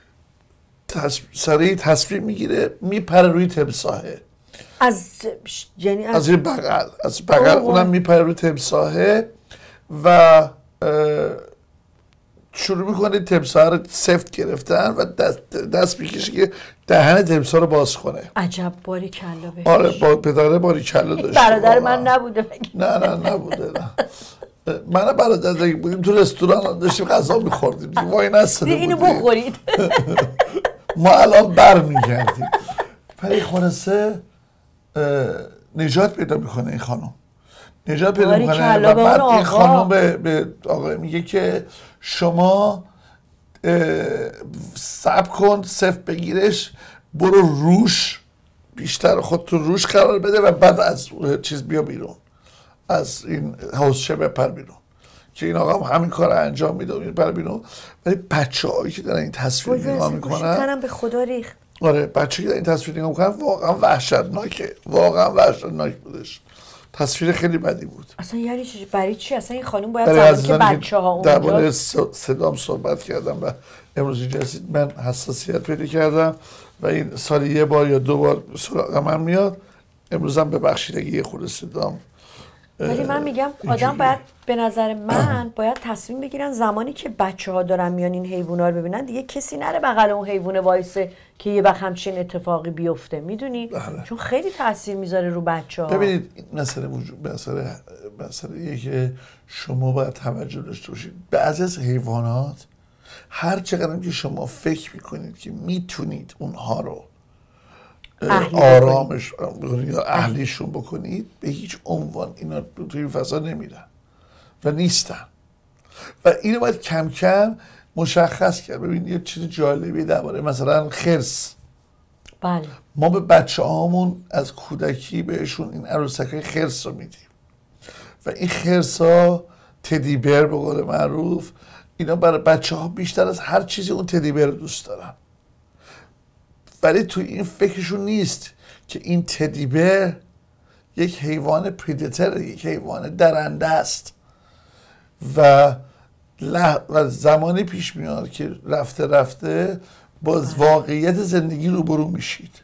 سریع تصمیم میگیره میپره روی تمساحه، از یعنی از این بغل از بغل اونم میپره روی تمساحه و شروع میکنه تمساح رو سفت گرفتن و دست, دست میکشه که دهن تمساح رو باز کنه. عجب باری کلا بهش. آره با پدره باری کلا داشته. برادر من نبوده بگی. نه نه نبوده نه. من برادر بودیم تو رستوران داشتیم غذا میخوردیم، وای نستده بودیم اینو بخورید. ما الان بر میگردیم. ولی خلاصه نجات پیدا میکنه این خانم، نجات پیدا میکنه و بعد این خانم به, به آقای میگه که شما صبر کن سفت بگیرش، برو روش بیشتر خود تو روش قرار بده و بعد از چیز بیا بیرون، از این حوضچه بپر بیرون. که این آقا هم همین کار انجام میده و بپر بیرون. ولی بچه هایی که دارن این تصویر نگاه میکنن به خدا ریخت. آره بچه که دارن این تصویر نگاه میکنن واقعا وحشتناکه، واقعا وحشتناک بودش، تصویر خیلی بدی بود. اصلا یعنی چی؟ برای چی؟ اصلا این خانم باید زمانی که بچه ها اونجا درباره صدام صحبت کردم و امروز اینجا من حساسیت پیدا کردم و این سالی یه بار یا دو بار سراغ من میاد. امروز هم ببخشید اگه یه خورده صدام. ولی من میگم آدم باید به نظر من باید تصمیم بگیرن زمانی که بچه ها دارن میان این حیوونا رو ببینن دیگه کسی نره بغل اون حیوونه وایسه که یه وقت همچین اتفاقی بیفته، میدونی؟ بله. چون خیلی تاثیر میذاره رو بچه ها. ببینید این مسئله وجود مسئله مسئله که شما باید توجه داشته باشید. بعضی از حیوانات هر چقدر که شما فکر میکنید که میتونید اونها رو آرامش بکنید یا اهلیشون بکنید، به هیچ عنوان اینا توی این فضا نمیرن و نیستن و اینو باید کم کم مشخص کرد. ببینید یه چیز جالبی درباره مثلا خرس، بله ما به بچه هامون از کودکی بهشون این عروسکای خرس رو میدیم و این خرس ها تدی بر به قول معروف، اینا برای بچه ها بیشتر از هر چیزی اون تدی بر رو دوست دارن، ولی تو این فکرشون نیست که این تدی بر یک حیوان پریدتر، یک حیوان درنده است و, و زمانی پیش میاد که رفته رفته با واقعیت زندگی روبرو میشید.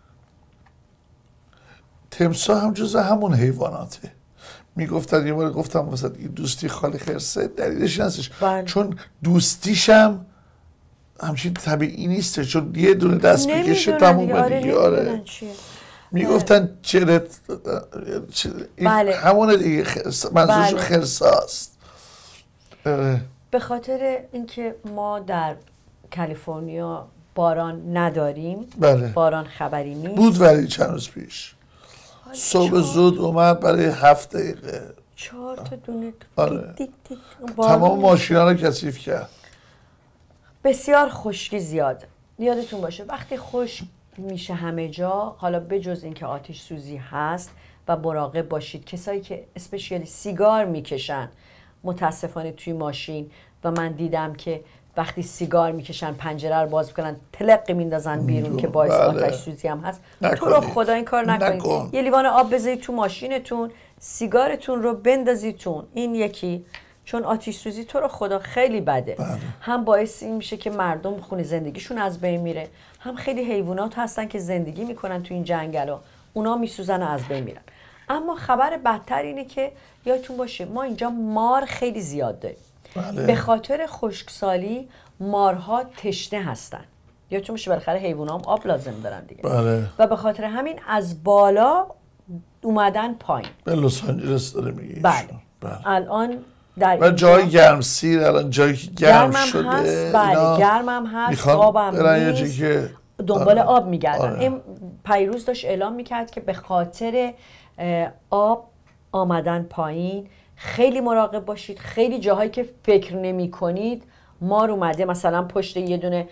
تمساح هم جزو همون حیواناته. میگفتن یه بار گفتم واسه دوستی خالی خرسه، دلیلش این هستش چون دوستیش هم همچین طبیعی نیسته، چون یه دونه دست بکشه تمومه دیگه. آره میگفتن چرت بله. همونه دیگه منظورشون بله. خرساست. به خاطر اینکه ما در کالیفرنیا باران نداریم، بله. باران خبری نیست. بود ولی چند روز پیش صبح زود اومد برای هفت دقیقه چهار تا دونه آره. دیک دیک دیک. تمام ماشینا رو کثیف کرد. بسیار خشکی زیاده. یادتون باشه وقتی خشک میشه همه جا، حالا بجز اینکه آتش سوزی هست و مراقب باشید کسایی که اسپشیالی سیگار میکشن متاسفانه توی ماشین و من دیدم که وقتی سیگار میکشن پنجره رو باز میکنن تلقی میندازن بیرون که باعث بله. آتش سوزی هم هست. نکنید. تو رو خدا این کار نکنید. نکن. یه لیوان آب بذارید تو ماشینتون، سیگارتون رو بندازید تون. این یکی، چون آتش سوزی تو رو خدا خیلی بده. بله. هم باعث این میشه که مردم خونه زندگیشون از بین میره، هم خیلی حیوانات هستن که زندگی میکنن تو این جنگلا، اونا میسوزن و از بین میرن. اما خبر بدتر اینه که یادتون باشه ما اینجا مار خیلی زیاد داریم. بله. به خاطر خشکسالی مارها تشنه هستن. یادتون باشه بالاخره حیونا هم آب لازم دارن دیگه. بله. و به خاطر همین از بالا اومدن پایین. به لس آنجلس داره میگه. بله. بله. الان در و جای گرمسیر، الان جایی که گرم گرمم شده هست، بله گرمم هست، آبم نیست، که دنبال آره. آب میگردن. آره. این پیروز داشت اعلام میکرد که به خاطر آب آمدن پایین خیلی مراقب باشید. خیلی جاهایی که فکر نمی کنید مار اومده، مثلا پشت یه دونه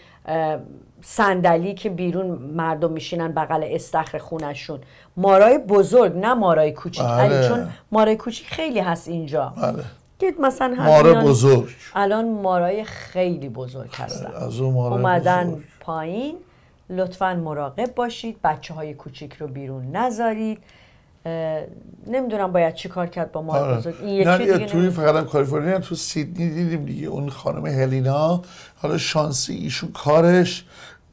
صندلی که بیرون مردم میشینن بغل استخر خونشون. مارای بزرگ نه مارای کوچیک. بله. چون مارای کوچیک خیلی هست اینجا. بله. که مثلا مار بزرگ الان مارای خیلی بزرگ هستن. از اون مارای اومدن بزرگ. پایین. لطفاً مراقب باشید، بچه های کوچیک رو بیرون نذارید. نمیدونم باید چی کار کرد با مار بزرگ. این یکی نه دیگه توی فقط هم کالیفرنیا، تو سیدنی دیدیم دیگه اون خانم هلینا. حالا شانسی ایشون کارش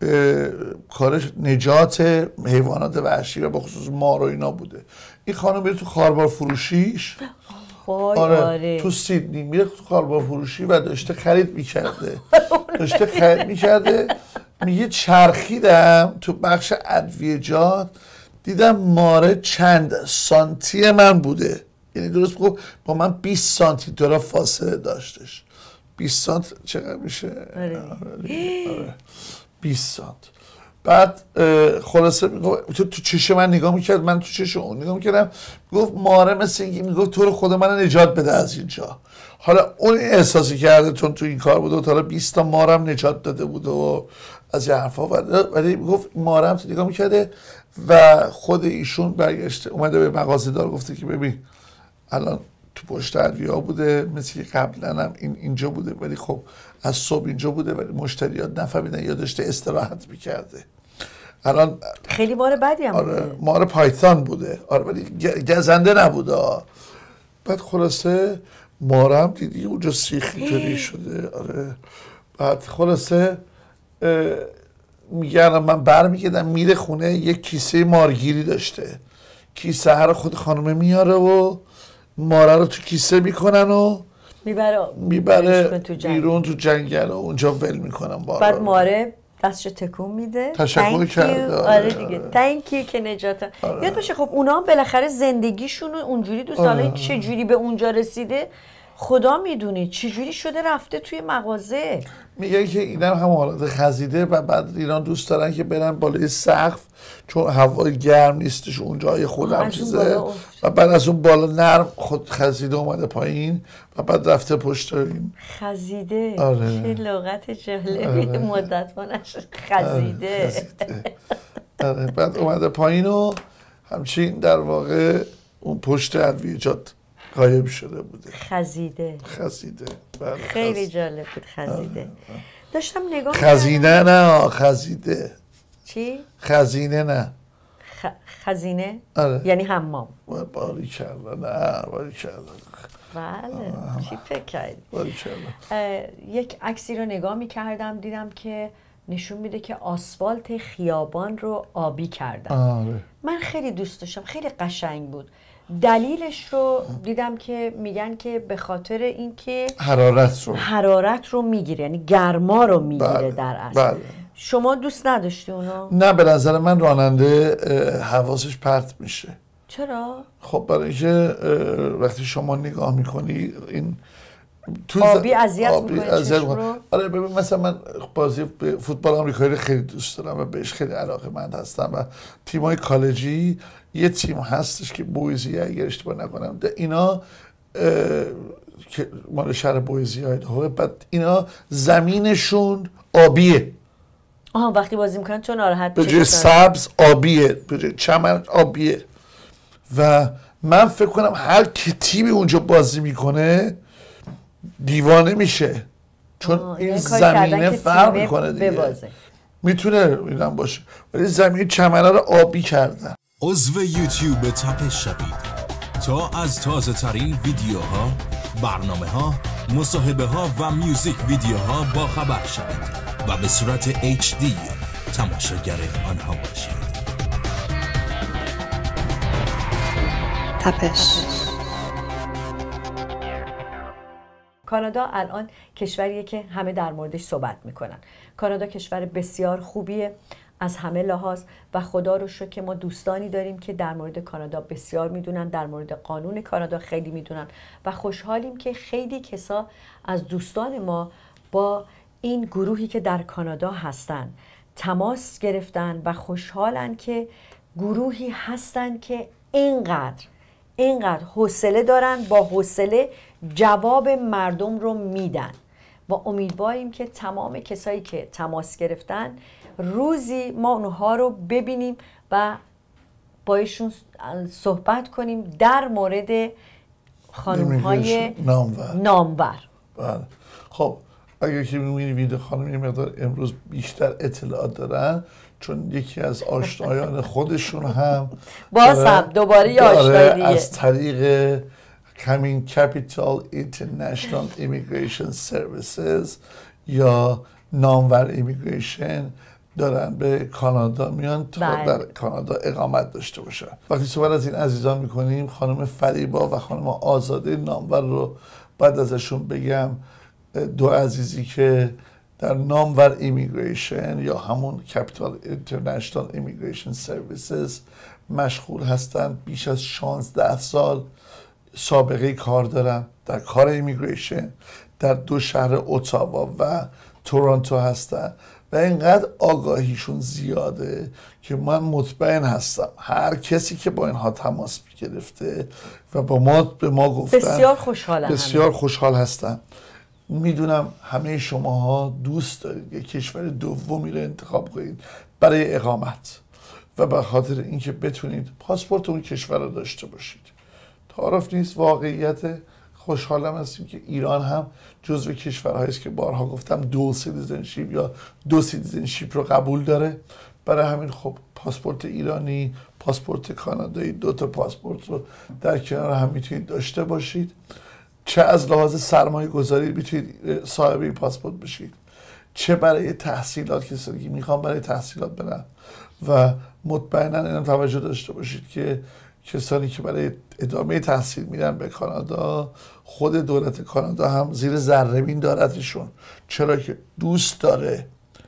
کارش نجات حیوانات وحشی و بخصوص مار و اینا بوده. این خانم میره تو خاربار فروشیش. آره, آره, آره. تو سیدنی میره تو خاربار فروشی و داشته خرید میکرده داشته خرید میکرده میگه چرخیدم تو بخش ادویجات دیدم ماره چند سانتی من بوده، یعنی درست بگو با من بیست سانتی دورا فاصله داشتش. بیست سانت چقدر میشه؟ آره. آره. بیست سانت. بعد خلاصه میگفت تو تو چش من نگاه میکرد، من تو چش اون نگاه میکردم، میگفت ماره مثل اینکه میگفت تو رو خدا من نجات بده از اینجا. حالا اون احساسی کرده چون تو این کار بوده و تا حالا بیست تا مارم نجات داده بوده و از این حرفا، ولی میگفت مارم تو نگاه میکرده و خود ایشون برگشته اومده به مغازه‌دار گفته که ببین الان تو پشت ادویه‌ها بوده مثل قبلا هم این اینجا بوده، ولی خب از صبح اینجا بوده ولی مشتریات نفهمیدن یا داشته استراحت میکرده. الان خیلی مار بدی هم آره بوده. مار پایتون بوده، آره ولی گزنده نبوده. بعد خلاصه مارم دیدی اونجا سیخی طوری شده. آره بعد خلاصه میگن من برمیگردم میره خونه یک کیسه مارگیری داشته، کیسه هر خود خانمه میاره و ماره رو تو کیسه میکنن و میبره میبره تو بیرون تو جنگل و اونجا ول میکنن. بعد ماره دستشو تکون میده، تشکر کرده. آره دیگه تhank you که نجات. آره. یاد باشه خب اونا هم بالاخره زندگیشون رو اونجوری دوست دارن. آره. چه جوری به اونجا رسیده خدا میدونه، چه جوری شده رفته توی مغازه. میگن که اینا هم حالت خزیده و بعد ایران دوست دارن که برن بالای سقف چون هوای گرم نیستش اونجای خودم چیزه و بعد از اون بالا نرم خود خزیده اومده پایین و بعد رفته پشت این خزیده. آره. چه لغت جالبی. آره. مدت ما نشد خزیده. آره. خزیده. آره. بعد اومده پایین و همچین در واقع اون پشت ادویجات غایب شده بوده. خزیده. خزیده. خیلی خز... جالب بود خزیده. آره. داشتم نگاه خزینه نه خزیده. چی؟ خزینه نه. خ... خزینه؟ آره. یعنی حمام. باری کرده نه باری کرده. بله چی فکر کردی؟ باری کرده. یک عکسی رو نگاه میکردم دیدم که نشون میده که آسفالت خیابان رو آبی کردن. آره. من خیلی دوست داشتم، خیلی قشنگ بود. دلیلش رو دیدم که میگن که به خاطر اینکه حرارت رو حرارت رو میگیره، یعنی گرما رو میگیره. بله. در اصل بله. شما دوست نداشتی اونو؟ نه به نظر من راننده حواسش پرت میشه. چرا؟ خب برای اینکه وقتی شما نگاه میکنی این تو آبی اذیت میکنه چشم رو. آره ببین مثلا من بازی فوتبال آمریکایی رو خیلی دوست دارم و بهش خیلی علاقه‌مند هستم و تیمای کالجی یه تیم هستش که بویزی اگر اشتباه نکنم اینا که مال شهر بویزی های بعد اینا زمینشون آبیه. آها وقتی بازی میکنن چون ناراحت به جای سبز آبیه، به جای چمن آبیه و من فکر کنم هر که تیمی اونجا بازی میکنه دیوانه میشه، چون این زمینه فرق میکنه دیگه. میتونه اینم باشه ولی زمین چمنه رو آبی کردن. عضو یوتیوب تپش شوید تا از تازه ترین ویدیوها، برنامه ها، مصاحبه ها و میوزیک ویدیوها با خبر شوید و به صورت اچ دی تماشاگر آنها باشید. تپش. کانادا الان کشوریه که همه در موردش صحبت میکنن. کانادا کشور بسیار خوبیه از همه لحاظ و خدا رو شکر که ما دوستانی داریم که در مورد کانادا بسیار میدونن، در مورد قانون کانادا خیلی میدونن و خوشحالیم که خیلی کسا از دوستان ما با این گروهی که در کانادا هستن تماس گرفتن و خوشحالن که گروهی هستن که اینقدر اینقدر حوصله دارن، با حوصله جواب مردم رو میدن و امیدواریم که تمام کسایی که تماس گرفتن روزی ما اونها رو ببینیم و بایشون صحبت کنیم در مورد خانم‌های نامور. نامور. بله. خب اگر که می‌بینید خانم یه مقدار امروز بیشتر اطلاعات دارن چون یکی از آشنایان خودشون هم باز هم دوباره یه آشنایی دیگه از طریق همین Capital International Immigration Services یا نامور ایمیگریشن دارن به کانادا میان تا بله. در کانادا اقامت داشته باشن. وقتی صحبت از این عزیزان میکنیم خانم فریبا و خانم آزاده نامور رو بعد ازشون بگم، دو عزیزی که در نامور ایمیگریشن یا همون کپیتال اینترنشنال ایمیگریشن سرویسز مشغول هستند. بیش از شانزده سال سابقه کار دارن در کار ایمیگریشن، در دو شهر اتاوا و تورنتو هستن و اینقدر آگاهیشون زیاده که من مطمئن هستم هر کسی که با اینها تماس گرفته و با ما به ما گفتن بسیار خوشحالم بسیار خوشحال هستم. میدونم همه شماها دوست دارید یک کشور دومی رو انتخاب کنید برای اقامت و به خاطر اینکه بتونید پاسپورت اون کشور رو داشته باشید. تعارف نیست، واقعیت. خوشحالم هستیم که ایران هم جزو کشورهایی است که بارها گفتم دو سیتیزنشیپ یا دو سیتیزنشیپ رو قبول داره. برای همین خب پاسپورت ایرانی، پاسپورت کانادایی، دو تا پاسپورت رو در کنار هم میتونید داشته باشید. چه از لحاظ سرمایه گذاری میتونید صاحب این پاسپورت بشید، چه برای تحصیلات کسانی که میخوان برای تحصیلات برن و مطمئنا اینم توجه داشته باشید که کسانی که برای ادامه تحصیل میرن به کانادا خود دولت کانادا هم زیر ذره بین دارتشون، چرا که دوست داره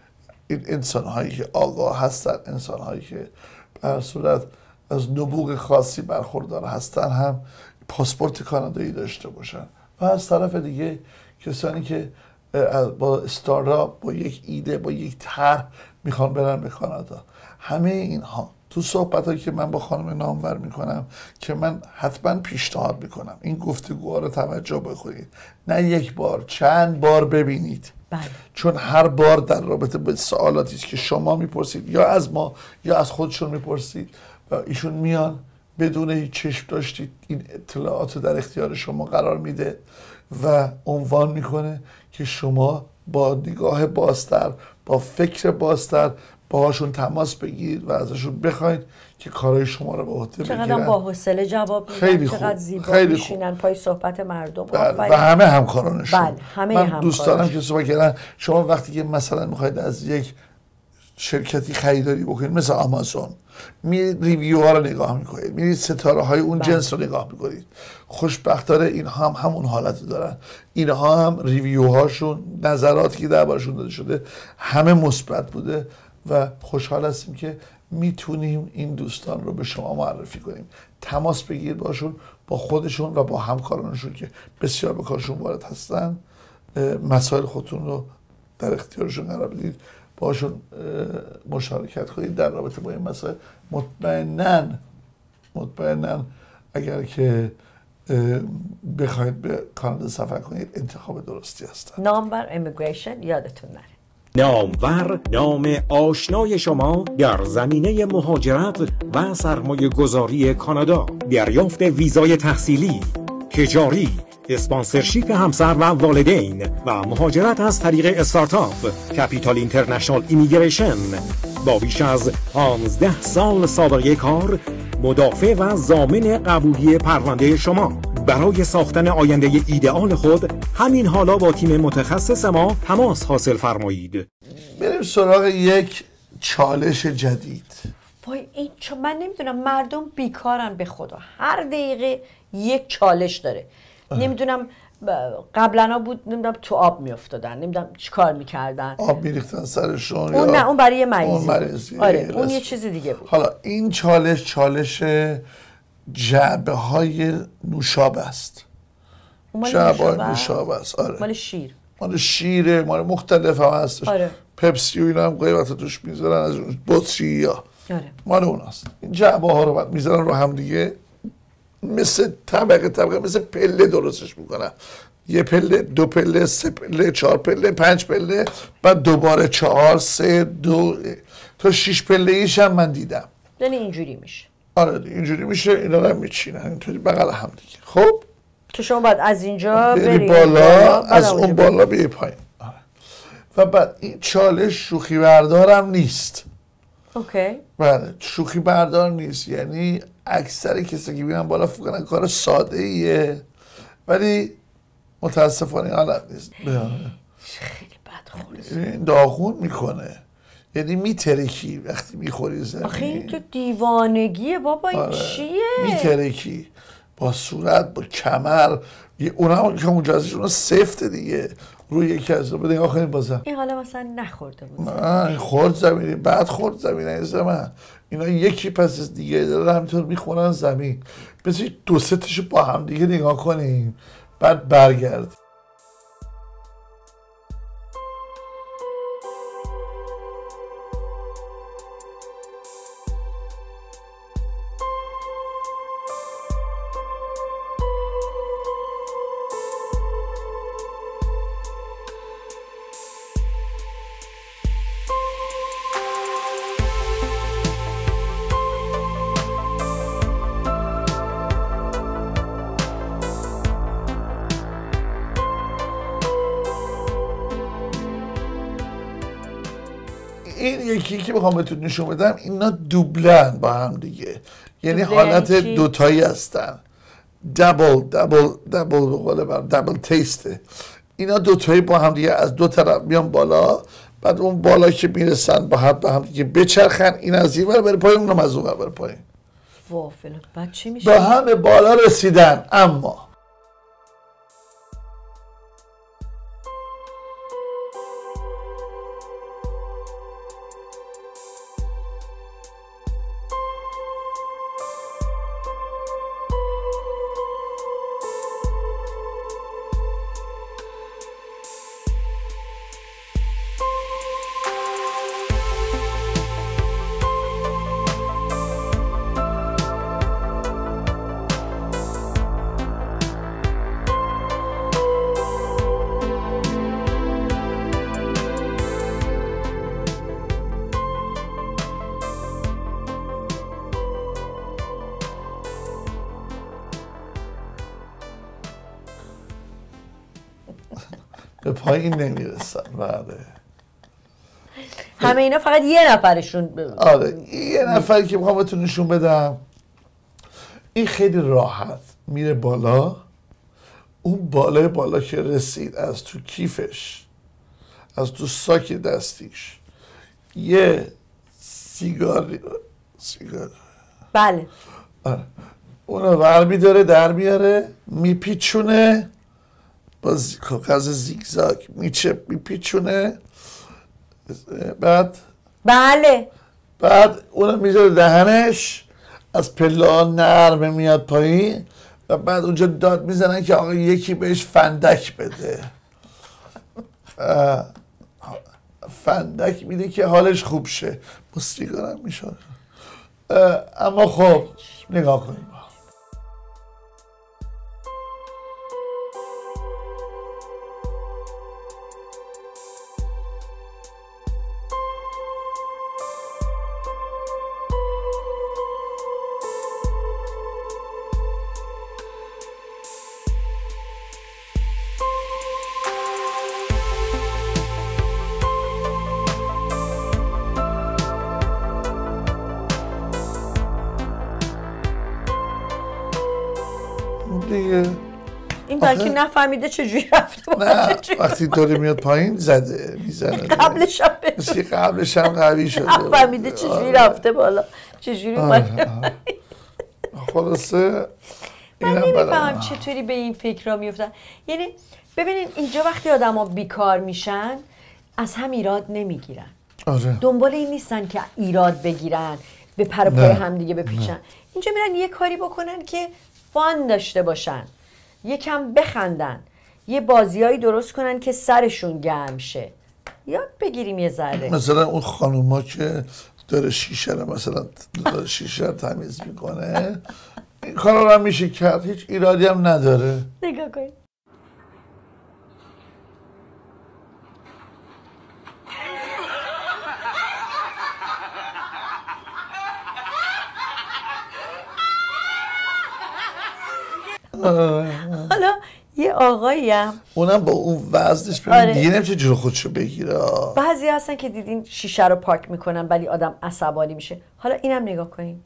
این انسان هایی که آگاه هستن، انسان هایی که به صورت از نبوغ خاصی برخوردار هستن هم پاسپورت کانادایی داشته باشن. و از طرف دیگه کسانی که با استارتاپ، با یک ایده، با یک طرح میخوان برن به کانادا، همه اینها تو صحبتایی که من با خانم نامور میکنم که من حتما پیشنهاد میکنم این گفتگوها رو توجه بکنید، نه یک بار، چند بار ببینید. بله. چون هر بار در رابطه با سوالاتی که شما میپرسید یا از ما یا از خودشون میپرسید و ایشون میان بدون هیچ چشم داشتید این اطلاعات رو در اختیار شما قرار میده و عنوان میکنه که شما با نگاه بازتر، با فکر بازتر باهاشون تماس بگیرید و ازشون بخواید که کارهای شما رو به عهده بگیرن. چقدر با حوصله جواب میدن، خیلی چقدر خوب. زیبا خیلی میشینن پای صحبت مردم. بله. و همه همکارانشون. بله. همه من همکارانشون. دوست دارم که صحبت کردن شما وقتی که مثلا میخواید از یک شرکتی خریداری بکنید مثل آمازون، میرید ریویو ها رو نگاه میکنید، میرید ستاره های اون بله. جنس رو نگاه میکنید. خوشبختانه اینها هم همون حالت دارن. اینها هم ریویو هاشون، نظراتی که دربارشون داده شده همه مثبت بوده و خوشحال هستیم که میتونیم این دوستان رو به شما معرفی کنیم. تماس بگیرید باشون، با خودشون و با همکارانشون که بسیار به کارشون وارد هستن، مسائل خودتون رو در اختیارشون قرار بدید، باشون مشارکت کنید در رابطه با این مسائل. مطمئناً مطمئناً اگر که بخواید به کانادا سفر کنید انتخاب درستی هستن. نامور ایمیگریشن یادتون نره. نامور، نام آشنای شما در زمینه مهاجرت و سرمایه گذاری کانادا، دریافت ویزای تحصیلی، تجاری، اسپانسرشیپ همسر و والدین و مهاجرت از طریق استارتاپ کپیتال اینترنشنال ایمیگریشن با بیش از پانزده سال سابقه کار، مدافع و ضامن قبولی پرونده شما. برای ساختن آینده ایدئال خود همین حالا با تیم متخصص ما تماس حاصل فرمایید. بریم سراغ یک چالش جدید. وای این چه من نمیدونم، مردم بیکارن به خدا، هر دقیقه یک چالش داره. نمیدونم قبلا بود نمیدونم تو آب میافتادن، نمیدونم چیکار میکردن، آب میریختن سرشون. اون نه اون برای مریضی، اون مریضی. آره اون یه چیز دیگه بود. حالا این چالش چالش جعبه های نوشابه است. جعبه های نوشابه است. آره. مال شیر، مال شیره، مال مختلف هم هستش. آره. پپسی و اینا هم گاهی وقتا توش میذارن از اون بطری ها. آره. مال اون هست. این جعبه ها رو بعد میذارن رو هم دیگه، مثل طبقه طبقه مثل پله درستش میکنن. یه پله، دو پله، سه پله، چهار پله، پنج پله، بعد دوباره چهار، سه، دو تا شیش پله ایش هم من دیدم. یعنی اینجوری میشه. آره اینجوری میشه، اینا رو میچینن اینطوری بغل هم دیگه. خب که شما باید از اینجا بری بالا, بالا از اون بالا بیای پایین. آره. و بعد این چالش شوخی بردارم نیست. اوکی. بله شوخی بردار نیست، یعنی اکثر کسی که میرن بالا فکر کنن کار ساده ایه، ولی متاسفانه حالت نیست. خیلی بدخوری، داغون میکنه، یعنی میترکی وقتی میخوری زمین. آخه این تو دیوانگیه بابا، این آره. چیه؟ میترکی با صورت، با کمر، اون هم که اونجا ازش اون سفته دیگه، روی یکی از رو بده نگاه کنیم بازم. این حالا مثلا نخورده بود، نه خورد زمینی، بعد خورد زمینی از من. اینا یکی پس از دیگه داره همینطور میخورن زمین. بذارید دو سه تاشو با هم دیگه نگاه کنیم بعد برگرد. این یکی که میخوام بهتون نشون بدم، اینا دوبلن با هم دیگه، یعنی حالت دوتایی هستن. دبل دبل دبل به قول من دبل تیسته. اینا دوتایی با هم دیگه از دو طرف میان بالا، بعد اون بالا که میرسن با هم با هم دیگه بچرخن، این از این ور بره پایین، اونم از اون ور بره پایین. وافل بعد چی میشه؟ با هم بالا رسیدن. اما به پایین نمیرسن. بله همه اینا فقط یه نفرشون ب... آره یه نفری که میخوام بهتون نشون بدم، این خیلی راحت میره بالا. اون بالای بالا که رسید، از تو کیفش، از تو ساک دستیش یه سیگار سیگار بله آره. اونو ور میداره، در میاره، میپیچونه با کاغذ زیگزاگ، میچه میپیچونه، بعد بله بعد اونو میذاره دهنش، از پله نرمه میاد پایین و بعد اونجا داد میزنن که آقا یکی بهش فندک بده. فندک میده که حالش خوب شه. با سیگارم میشه. اما خب نگاه کنیم. دیگه این برای که نفهمیده چجوری رفته نه وقتی دوری میاد پایین زده میزنه قبلش هم مثل قبلش هم قوی شده نفهمیده چجوری رفته بالا چجوری اومده. خلاصه من نمیفهمم چطوری به این فکر را میفتن. یعنی ببینین اینجا وقتی آدم ها بیکار میشن از هم ایراد نمیگیرن. آره. دنبال این نیستن که ایراد بگیرن به پر و پای هم دیگه بپیچن. اینجا میرن یه کاری بکنن که فان داشته باشن، یکم بخندن، یه بازیایی درست کنن که سرشون گرم شه. یاد بگیریم یه ذره. مثلا اون خانوما که داره شیشه رو مثلا داره شیشه رو تمیز میکنه این کارا رو هم میشه کرد، هیچ ایرادی هم نداره. نگاه کنید. حالا یه آقایی هم اونم با اون وزنش ببین آره. دیگه نمیشه جلو خودشو بگیره. بعضی هستن که دیدین شیشه رو پاک میکنن ولی آدم عصبانی میشه. حالا اینم نگاه کنین.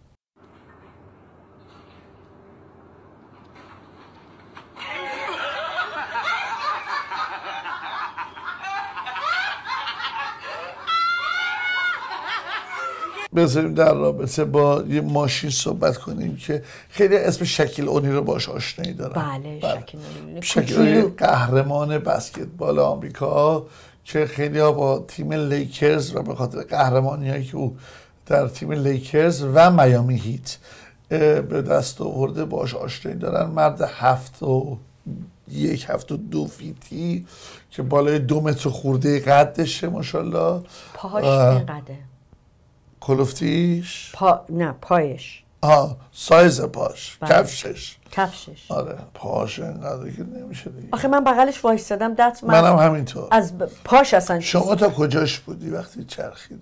بذاریم در رابطه با یه ماشین صحبت کنیم که خیلی اسم شکیل اونی رو باش آشنایی دارن. بله, بله. شکیل اونی شکیل اونی قهرمان بسکتبال آمریکا که خیلی ها با تیم لیکرز و به خاطر قهرمانی هایی که او در تیم لیکرز و میامی هیت به دست آورده باش آشنایی دارن. مرد هفت و یک هفت و دو فیتی که بالای دو متر خورده قدشه ماشاءالله. پاهاش اینقدره. کلفتیش؟ پا... نه پایش. آه سایز پاش. بله. کفشش. کفشش. آره پاش اینقدر که نمیشه دیگه. آخه من بغلش وایستادم دست من منم همینطور. از ب... پاش اصلا. شما تا کجاش بودی وقتی چرخیده؟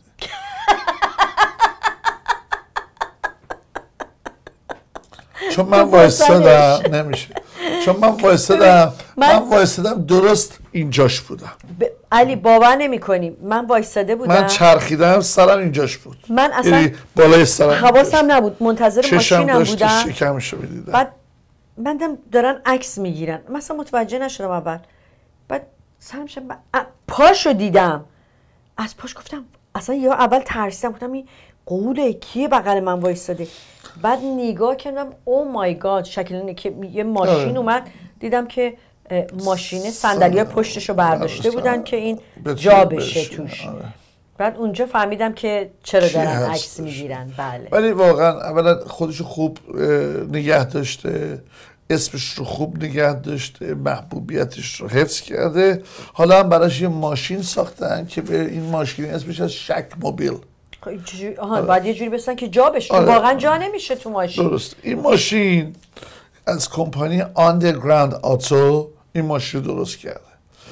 چون من وایستادم نمیشه. چون من وایستادم من, من وایستادم درست اینجاش بودم. ب... علی باور نمی کنی من وایستاده بودم. من چرخیدم سرم اینجاش بود. من اصلا بالای سرم حواسم نبود منتظر ماشینم بودم. شکمشو میدیدم. بعد من دم دارن عکس میگیرن مثلا متوجه نشدم اول. بعد سرم شد پاشو دیدم. از پاش گفتم اصلا یا اول ترسیدم گفتم این قوله کیه بغل من وایستاده. بعد نگاه کردم او مای گاد شکل که یه ماشین اومد دیدم که ماشین صندلی پشتشو برداشته بودن که این جا بشه توش. بعد اونجا فهمیدم که چرا دارن عکس میگیرن. بله ولی واقعا اولا خودشو خوب نگه داشته، اسمش رو خوب نگه داشته، محبوبیتش رو حفظ کرده. حالا هم براش یه ماشین ساختن که به این ماشین اسمش از شک موبیل. آها آره. بعد یه جوری بسن که جا بشه. آره. واقعا جا نمیشه تو ماشین. درست. این ماشین از کمپانی آندرگراند آتو این ماشین رو درست کرده.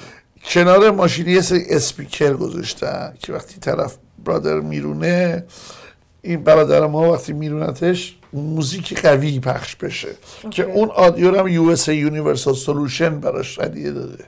کنار ماشین یه سری اسپیکر گذاشتن که وقتی طرف برادر میرونه این برادر ما وقتی میرونتش موزیک قوی پخش بشه okay. که اون آدیو رو هم یو اس ای یونیورسال سولوشن براش هدیه داده.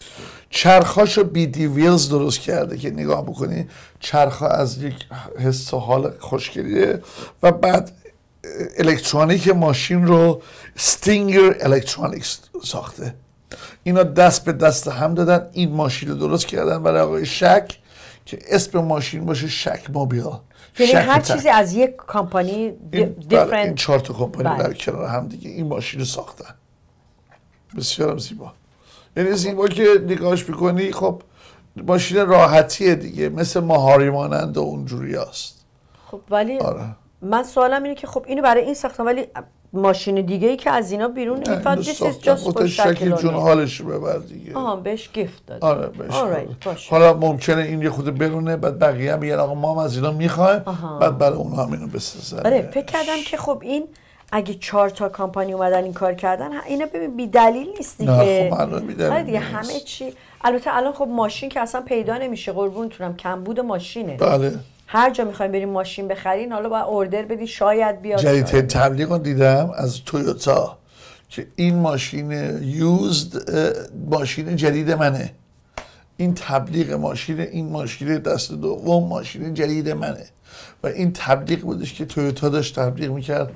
چرخاشو بی دی ویلز درست کرده که نگاه بکنی چرخا از یک حس و حال خوشگلیه و بعد الکترونیک ماشین رو استینگر الکترونیکس ساخته. اینا دست به دست هم دادن این ماشین رو درست کردن برای آقای شک که اسم ماشین باشه شک موبیل. یعنی هر چیزی از یک کمپانی دیفرنت. این چهار تا کمپانی در کنار هم دیگه این ماشین رو ساختن. بسیارم زیبا. یعنی زیبا که نگاهش میکنی خب ماشین راحتیه دیگه مثل ماهاری مانند و اونجوری هست. خب ولی آره. من سوالم اینه که خب اینو برای این ساختن ولی ماشین دیگه ای که از اینا بیرون نمیفهمم دیس از جاست شکل جون حالش رو ببر دیگه. آها بهش گیفت داد. آره بهش. حالا ممکنه این یه خود برونه بعد بقیه هم میگن آقا ما هم از اینا میخوایم بعد برای اونها هم اینو بسازن. آره فکر کردم که خب این اگه چهار تا کمپانی اومدن این کار کردن اینا ببین بی دلیل نیست دیگه. نه خب معلومه بی دلیل. آره دیگه همه چی البته الان خب ماشین که اصلا پیدا نمیشه قربونتونم کمبود ماشینه. بله. هر جا میخوایم بریم ماشین بخرین حالا باید اوردر بدی شاید بیاد. جدیدترین تبلیغ رو دیدم از تویوتا که این ماشین یوزد ماشین جدید منه. این تبلیغ ماشین این ماشین دست دوم ماشین جدید منه و این تبلیغ بودش که تویوتا داشت تبلیغ میکرد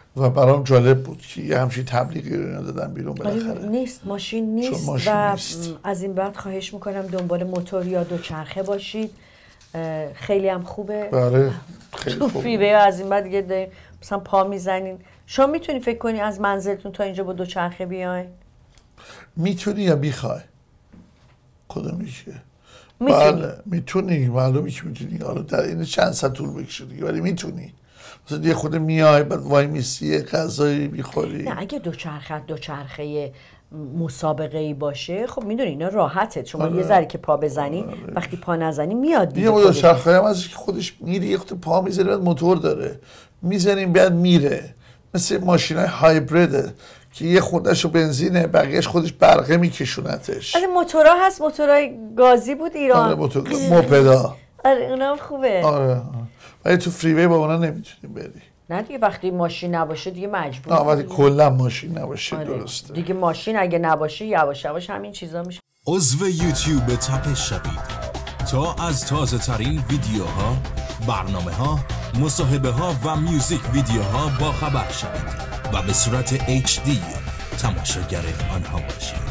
و برام جالب بود که یه همچین تبلیغی رو اینا دادن بیرون بالاخره. نیست ماشین نیست ماشین و نیست. از این بعد خواهش میکنم دنبال موتور یا دوچرخه باشید. خیلی هم خوبه. بله خیلی تو خوبه. فریوی از این بعد دیگه داریم مثلا پا میزنین. شما میتونی فکر کنی از منزلتون تا اینجا با دوچرخه بیاین؟ میتونی یا بیخوای؟ کدومیشه؟ میتونی. بله میتونی، معلومه که میتونی. حالا در این چند ساعت طول بکشه دیگه، ولی میتونی. مثلا یه خود میای بعد وای میسی غذایی میخوری. نه اگه دوچرخه دوچرخه مسابقه ای باشه خب میدونی اینا راحته. شما آره. یه ذره که پا بزنی آره. وقتی پا نزنی میاد دیگه. یه مدل دوچرخه هم ازش که خودش میره یه خود پا میزنی بعد موتور داره میزنیم بعد میره، مثل ماشینای هایبریده که یه خودش بنزینه بقیهش خودش برقه میکشونتش. از موتورها هست، موتورای گازی بود ایران. آره موتور موپدا. آره اونم خوبه. آره ولی تو فریوی با اونا نمیتونی بری. نه دیگه وقتی ماشین نباشه دیگه مجبور. نه وقتی کلا ماشین نباشه آره. درسته. دیگه ماشین اگه نباشه یواش یواش همین چیزا میشه. عضو یوتیوب تپش شوید تا از تازه ترین ویدیوها، برنامه ها، مصاحبه ها و میوزیک ویدیوها با خبر شوید و به صورت اچ دی تماشاگر آنها باشید.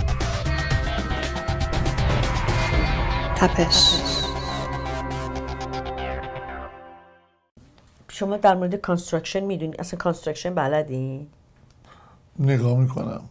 تپش. شما در مورد کانستراکشن میدونی؟ اصلا کانستراکشن بلدی؟ نگاه میکنم.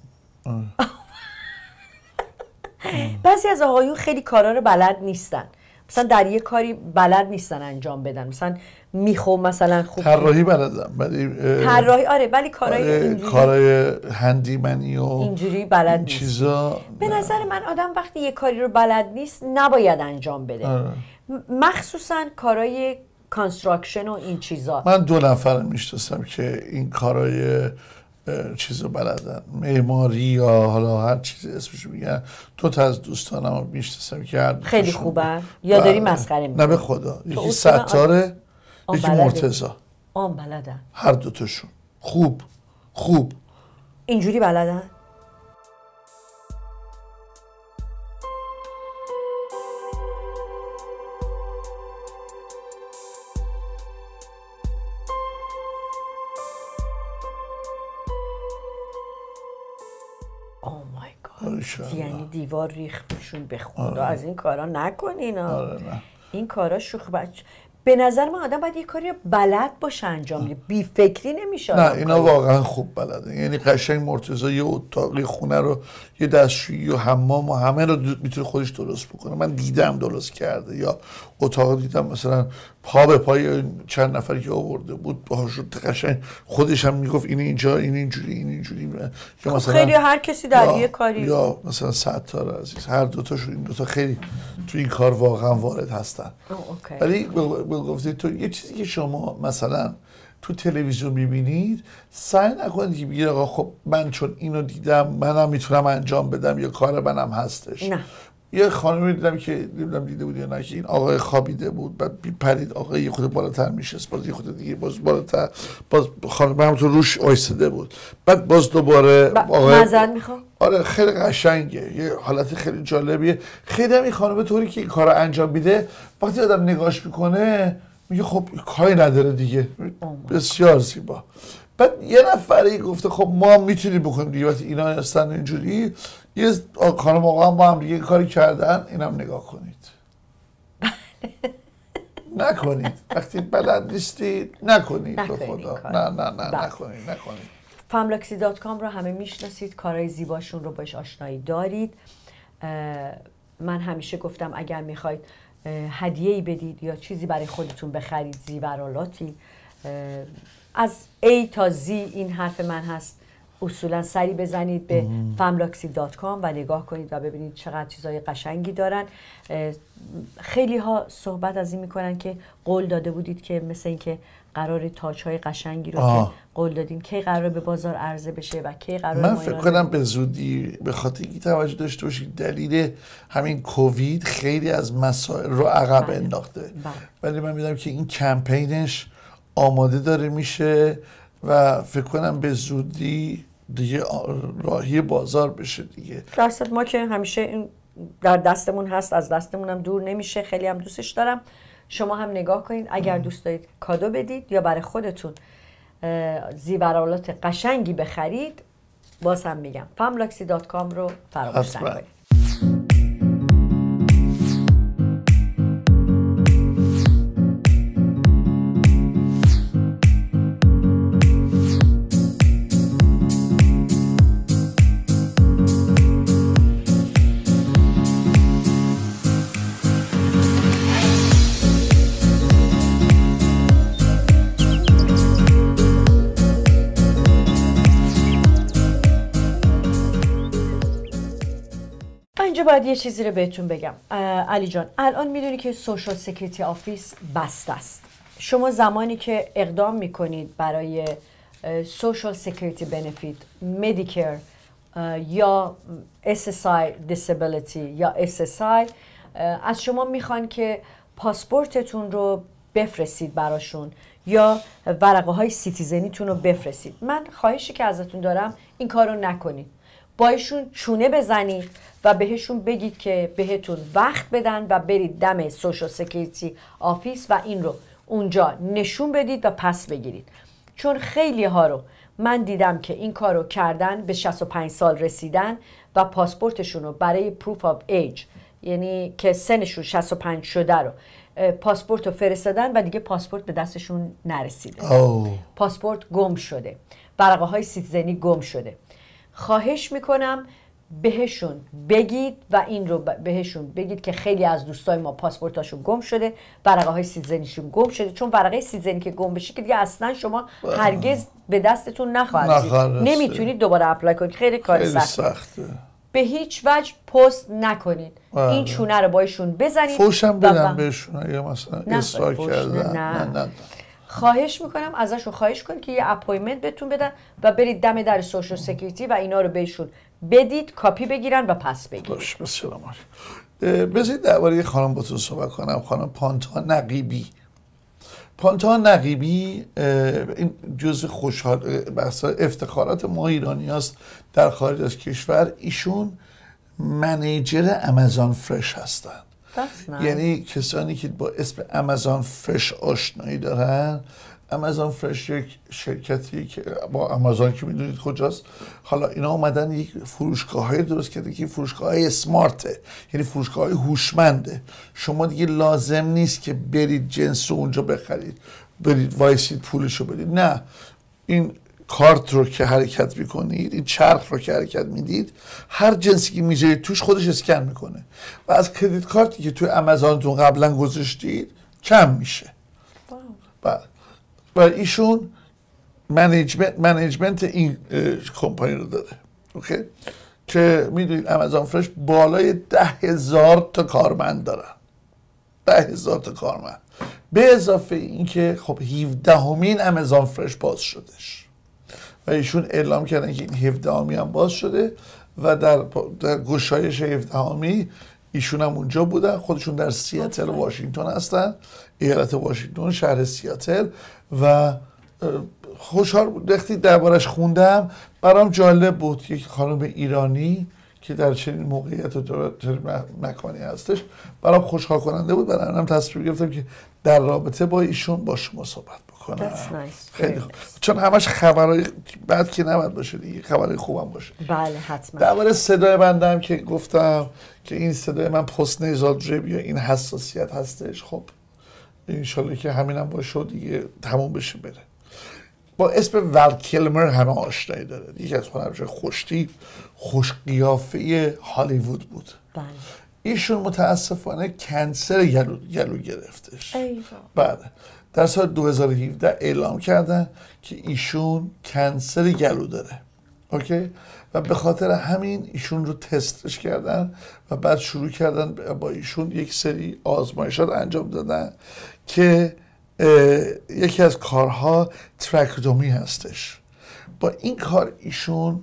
بعضی از آقایون خیلی کارا رو بلد نیستن، مثلا در یه کاری بلد نیستن انجام بدن، مثلا میخو مثلا خوب طراحی بلدم ولی طراحی آره ولی کارهای اینجوری کارهای هندیمنی و اینجوری بلد نیست. چیزا به نظر من آدم وقتی یه کاری رو بلد نیست نباید انجام بده. آره. مخصوصا کارهای کانستراکشن و این چیزا. من دو نفر میشناسم که این کارهای چیزو بلدن، معماری یا حالا هر چیزی اسمشو میگن. دو تا از دوستانم میشناسم که هر خیلی خوبن یا داری مسخره میکنی؟ نه به خدا، یکی ستاره یکی مرتضی. آن بلدن هر دوتاشون خوب خوب اینجوری بلدن. یعنی دیوار ریختشون به خدا. آره. از این کارا نکنین. آره نه. این کارا شوخ بچه. به نظر من آدم باید یه کاری بلد باشه انجام بده، بی فکری نمیشه. نه اینا واقعا خوب بلده. یعنی قشنگ مرتضی یه اتاقی خونه رو یه دستشویی و حمام و همه رو میتونه خودش درست بکنه. من دیدم درست کرده، یا اتاق دیدم مثلا پا به پای چند نفری که آورده بود باهاش قشنگ خودش هم میگفت این اینجا این اینجوری این اینجوری. یا مثلا خیلی هر کسی در یه کاری، یا مثلا ستاره عزیز هر دو تاشون این دو تا خیلی تو این کار واقعا وارد هستن. ولی گفتید تو یه چیزی که شما مثلا تو تلویزیون میبینید سعی نکنید که بگید آقا خب من چون اینو دیدم منم میتونم انجام بدم یا کار منم هستش. نه. یه خانمی دیدم که نمیدونم دیده بود یا نه که این آقای خوابیده بود بعد پرید آقای یه خود بالاتر میشست باز یه خود دیگه باز بالاتر باز خانم همونطور روش وایساده بود بعد باز دوباره آقای معذرت میخوام. آره خیلی قشنگه، یه حالت خیلی جالبیه. خیلی هم این خانم طوری که این کارو انجام میده وقتی آدم نگاش میکنه میگه خب کاری نداره دیگه. بسیار زیبا. بعد یه نفری گفته خب ما میتونیم بکنیم دیگه وقتی اینا هستن اینجوری. یه خانم آقا با هم دیگه کاری کردن، اینم نگاه کنید. نکنید وقتی بلد نیستید نکنید به خدا. نه نه نه بله. نکنید نکنید. فاملاکسی دات کام رو همه میشناسید، کارهای زیباشون رو باش آشنایی دارید. من همیشه گفتم اگر میخواید هدیه‌ای بدید یا چیزی برای خودتون بخرید، زیورالاتی از A تا Z این حرف من هست. اصولا سری بزنید به فاملاکسی دات کام و نگاه کنید و ببینید چقدر چیزای قشنگی دارن. خیلی ها صحبت از این میکنن که قول داده بودید که مثل این که قرار تاج های قشنگی رو آه. که قول دادین کی قرار به بازار عرضه بشه و کی قرار من فکر کنم به زودی به خاطر اینکه توجه داشته باشید دلیل همین کووید خیلی از مسائل رو عقب بله. انداخته بله. ولی من میدونم که این کمپینش آماده داره میشه و فکر کنم به زودی دیگه راهی بازار بشه دیگه. درصد ما که همیشه این در دستمون هست، از دستمون هم دور نمیشه. خیلی هم دوستش دارم. شما هم نگاه کنید اگر دوست دارید کادو بدید یا برای خودتون زیورالات قشنگی بخرید، باز هم میگم فاملاکسی دات کام رو فراموش نکنید. اینجا باید یه چیزی رو بهتون بگم. علی جان، الان میدونی که سوشال سکیوریتی آفیس بسته است. شما زمانی که اقدام میکنید برای سوشال سکیوریتی بنفیت، مدیکر یا اس اس آی دیسابیلیتی یا اس اس آی، از شما میخوان که پاسپورتتون رو بفرستید براشون یا ورقه های سیتیزنیتون رو بفرستید. من خواهشی که ازتون دارم این کار رو نکنید. با ایشون چونه بزنید و بهشون بگید که بهتون وقت بدن و برید دم سوشال سکیوریتی آفیس و این رو اونجا نشون بدید و پس بگیرید. چون خیلی ها رو من دیدم که این کار رو کردن، به شصت و پنج سال رسیدن و پاسپورتشون رو برای پروف آف ایج، یعنی که سنشون شصت و پنج شده، رو پاسپورت رو فرستادن و دیگه پاسپورت به دستشون نرسیده. oh. پاسپورت گم شده، ورقه های سیتیزنی گم شده. خواهش میکنم بهشون بگید و این رو بهشون بگید که خیلی از دوستای ما پاسپورتاشون گم شده، ورقه های سیتیزنیشون گم شده. چون ورقه سیتیزنی که گم بشه که دیگه اصلا شما هرگز به دستتون نخواهد رسید، نمیتونید دوباره اپلای کنید. خیلی کار خیلی سخته. سخته. به هیچ وجه پست نکنید. آه. این چونه رو با ایشون بزنید. فوشم بدن بهشون یا مثلا اصرار کردن. نه. نه. نه. خواهش میکنم ازشون خواهش کنید که یه اپایمنت بهتون بدن و برید دم در سوشال سکیوریتی و اینا رو بهشون بدید، کاپی بگیرن و پس بگیرید. باش، بسیار عالی. بذارید درباره یه خانم باتون صحبت کنم، خانم پانتا نقیبی. پانتا نقیبی این جزء خوشحال بحث افتخارات ما ایرانی هست در خارج از کشور. ایشون منیجر امازون فرش هستن. یعنی کسانی که با اسم امازون فرش آشنایی دارن. امازون فرش یک شرکتی که با امازون که میدونید کجاست، حالا اینا اومدن یک فروشگاه های درست کرده که فروشگاه های اسمارته، یعنی فروشگاه های هوشمنده. شما دیگه لازم نیست که برید جنس رو اونجا بخرید، برید وایسید پولشو بدید. نه، این کارت رو که حرکت میکنید، این چرخ رو که حرکت میدید، هر جنسی که میذارید توش خودش اسکن میکنه و از کردیت کارتی که توی امازونتون قبلا گذاشتید کم میشه. بعد و ایشون منیجمنت منیجمنت این کمپانی رو داره. اوکی، که میدونید امازون فرش بالای ده هزار تا کارمند دارن. ده هزار تا کارمند به اضافه اینکه خب هفدهمین امازون فرش باز شدش و ایشون اعلام کردن که این هفدهمی هم باز شده و در, در گشایش هفدهمی ایشون هم اونجا بودن. خودشون در سیاتل واشنگتن هستن، ایالت واشنگتن، شهر سیاتل. و خوشحال وقتی دربارش خوندم برام جالب بود. یک خانم ایرانی که در چنین موقعیت و چنین مکانی هستش برام خوشحال کننده بود. برای منم تصمیم گرفتم که در رابطه با ایشون با شما صحبت بکنم. nice. خیلی خوب. چون همش خبرهای بد که نباید باشه دیگه، خبرهای خوبم باشه. بله حتما. درباره صدای بندم که گفتم که این صدای من پست نیزال دریپ یا این حساسیت هستش، خب انشالله که همینم باشه دیگه تموم بشه بره. با اسم ول کیلمر همه آشنایی داره. یکی از هنرمندان خوش‌تیپ، خوش قیافه هالیوود بود. بله. ایشون متاسفانه کنسر گلو, گلو گرفتش. ایوه. بعد در سال دو هزار و هفده اعلام کردن که ایشون کنسر گلو داره. اوکی؟ و به خاطر همین ایشون رو تستش کردن و بعد شروع کردن با ایشون یک سری آزمایشات انجام دادن که یکی از کارها تراکتومی هستش. با این کار ایشون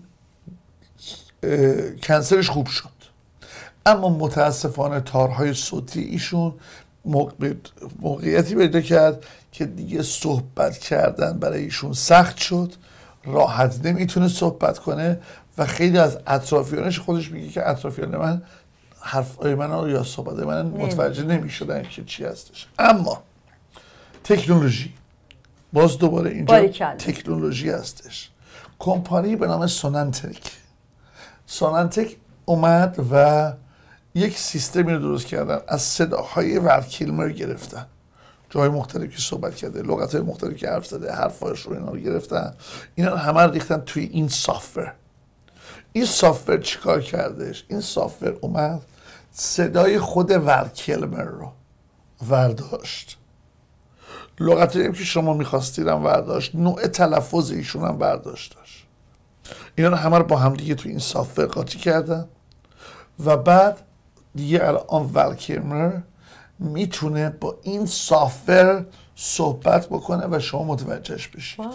کنسرش خوب شد، اما متاسفانه تارهای صوتی ایشون موقعیتی پیدا کرد که دیگه صحبت کردن برای ایشون سخت شد، راحت نمیتونه صحبت کنه و خیلی از اطرافیانش خودش میگه که اطرافیان من حرفای من یا صحبت من متوجه نمیشدن که چی هستش. اما تکنولوژی باز دوباره اینجا باریکلا. تکنولوژی هستش. کمپانی به نام سونانتک سونانتک اومد و یک سیستمی رو درست کردن، از صداهای ول کیلمر گرفتن، جای مختلفی که صحبت کرده، لغت‌های مختلفی که حرف زده، حرفاش رو اینا رو گرفتن، اینا رو همه رو ریختن توی این سافتور. این سافتور چیکار کردش؟ این سافتور اومد صدای خود ول کیلمر رو ورداشت، لغتایی که شما می‌خواستید هم ورداشت، نوع تلفظ ایشون هم برداشت داشت. اینا رو همه رو با هم دیگه توی این سافتور قاطی کردن و بعد دیگه الان ول کیلمر میتونه با این سافتور صحبت بکنه و شما متوجهش بشید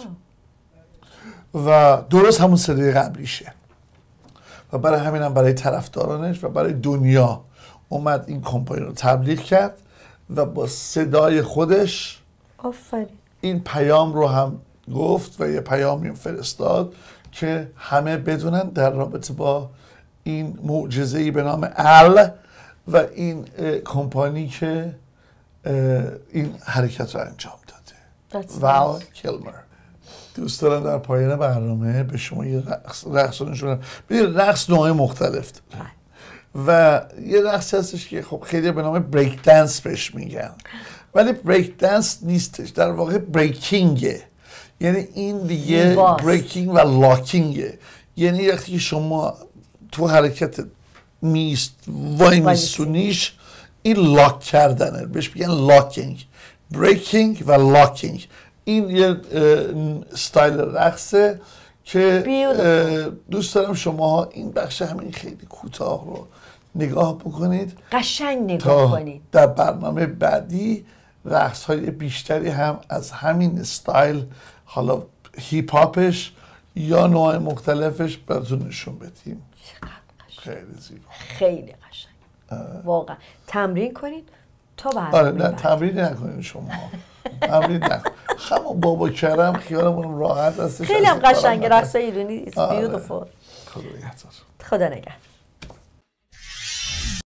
و درست همون صدای قبلیشه. و برای همین هم برای طرفدارانش و برای دنیا اومد این کمپانی رو تبلیغ کرد و با صدای خودش آفرین این پیام رو هم گفت و یه پیامی فرستاد که همه بدونن در رابطه با این معجزه‌ای به نام ال و این کمپانی که این حرکت رو انجام داده، ول کیلمر. دوست دارم در پایان برنامه به شما یه رقص رقص نشون بدید. رقص نوعای مختلف داره و یه رقص هستش که خب خیلی به نام بریک دنس بهش میگن، ولی بریک دنس نیستش، در واقع بریکینگه. یعنی این دیگه بریکینگ و لاکینگه. یعنی وقتی شما تو حرکت میست وای میستونیش، این لاک کردنه، بهش میگن لاکینگ، بریکینگ و لاکینگ. این یه استایل رقصه که دوست دارم شما این بخش همین خیلی کوتاه رو نگاه بکنید، قشنگ نگاه کنید. در برنامه بعدی رقص های بیشتری هم از همین استایل، حالا هیپ هاپش یا نوع مختلفش براتون نشون بدیم. خیلی زیبا، خیلی قشنگ، واقعا تمرین کنید تا برنامه. آره نه تمرین نکنید شما، تمرین نکنید. همون بابا کرم خیالمون راحت هستش. خیلی هم قشنگه رقص ایرانی. It's beautiful. خدا نگهدار. خدا نگهدار.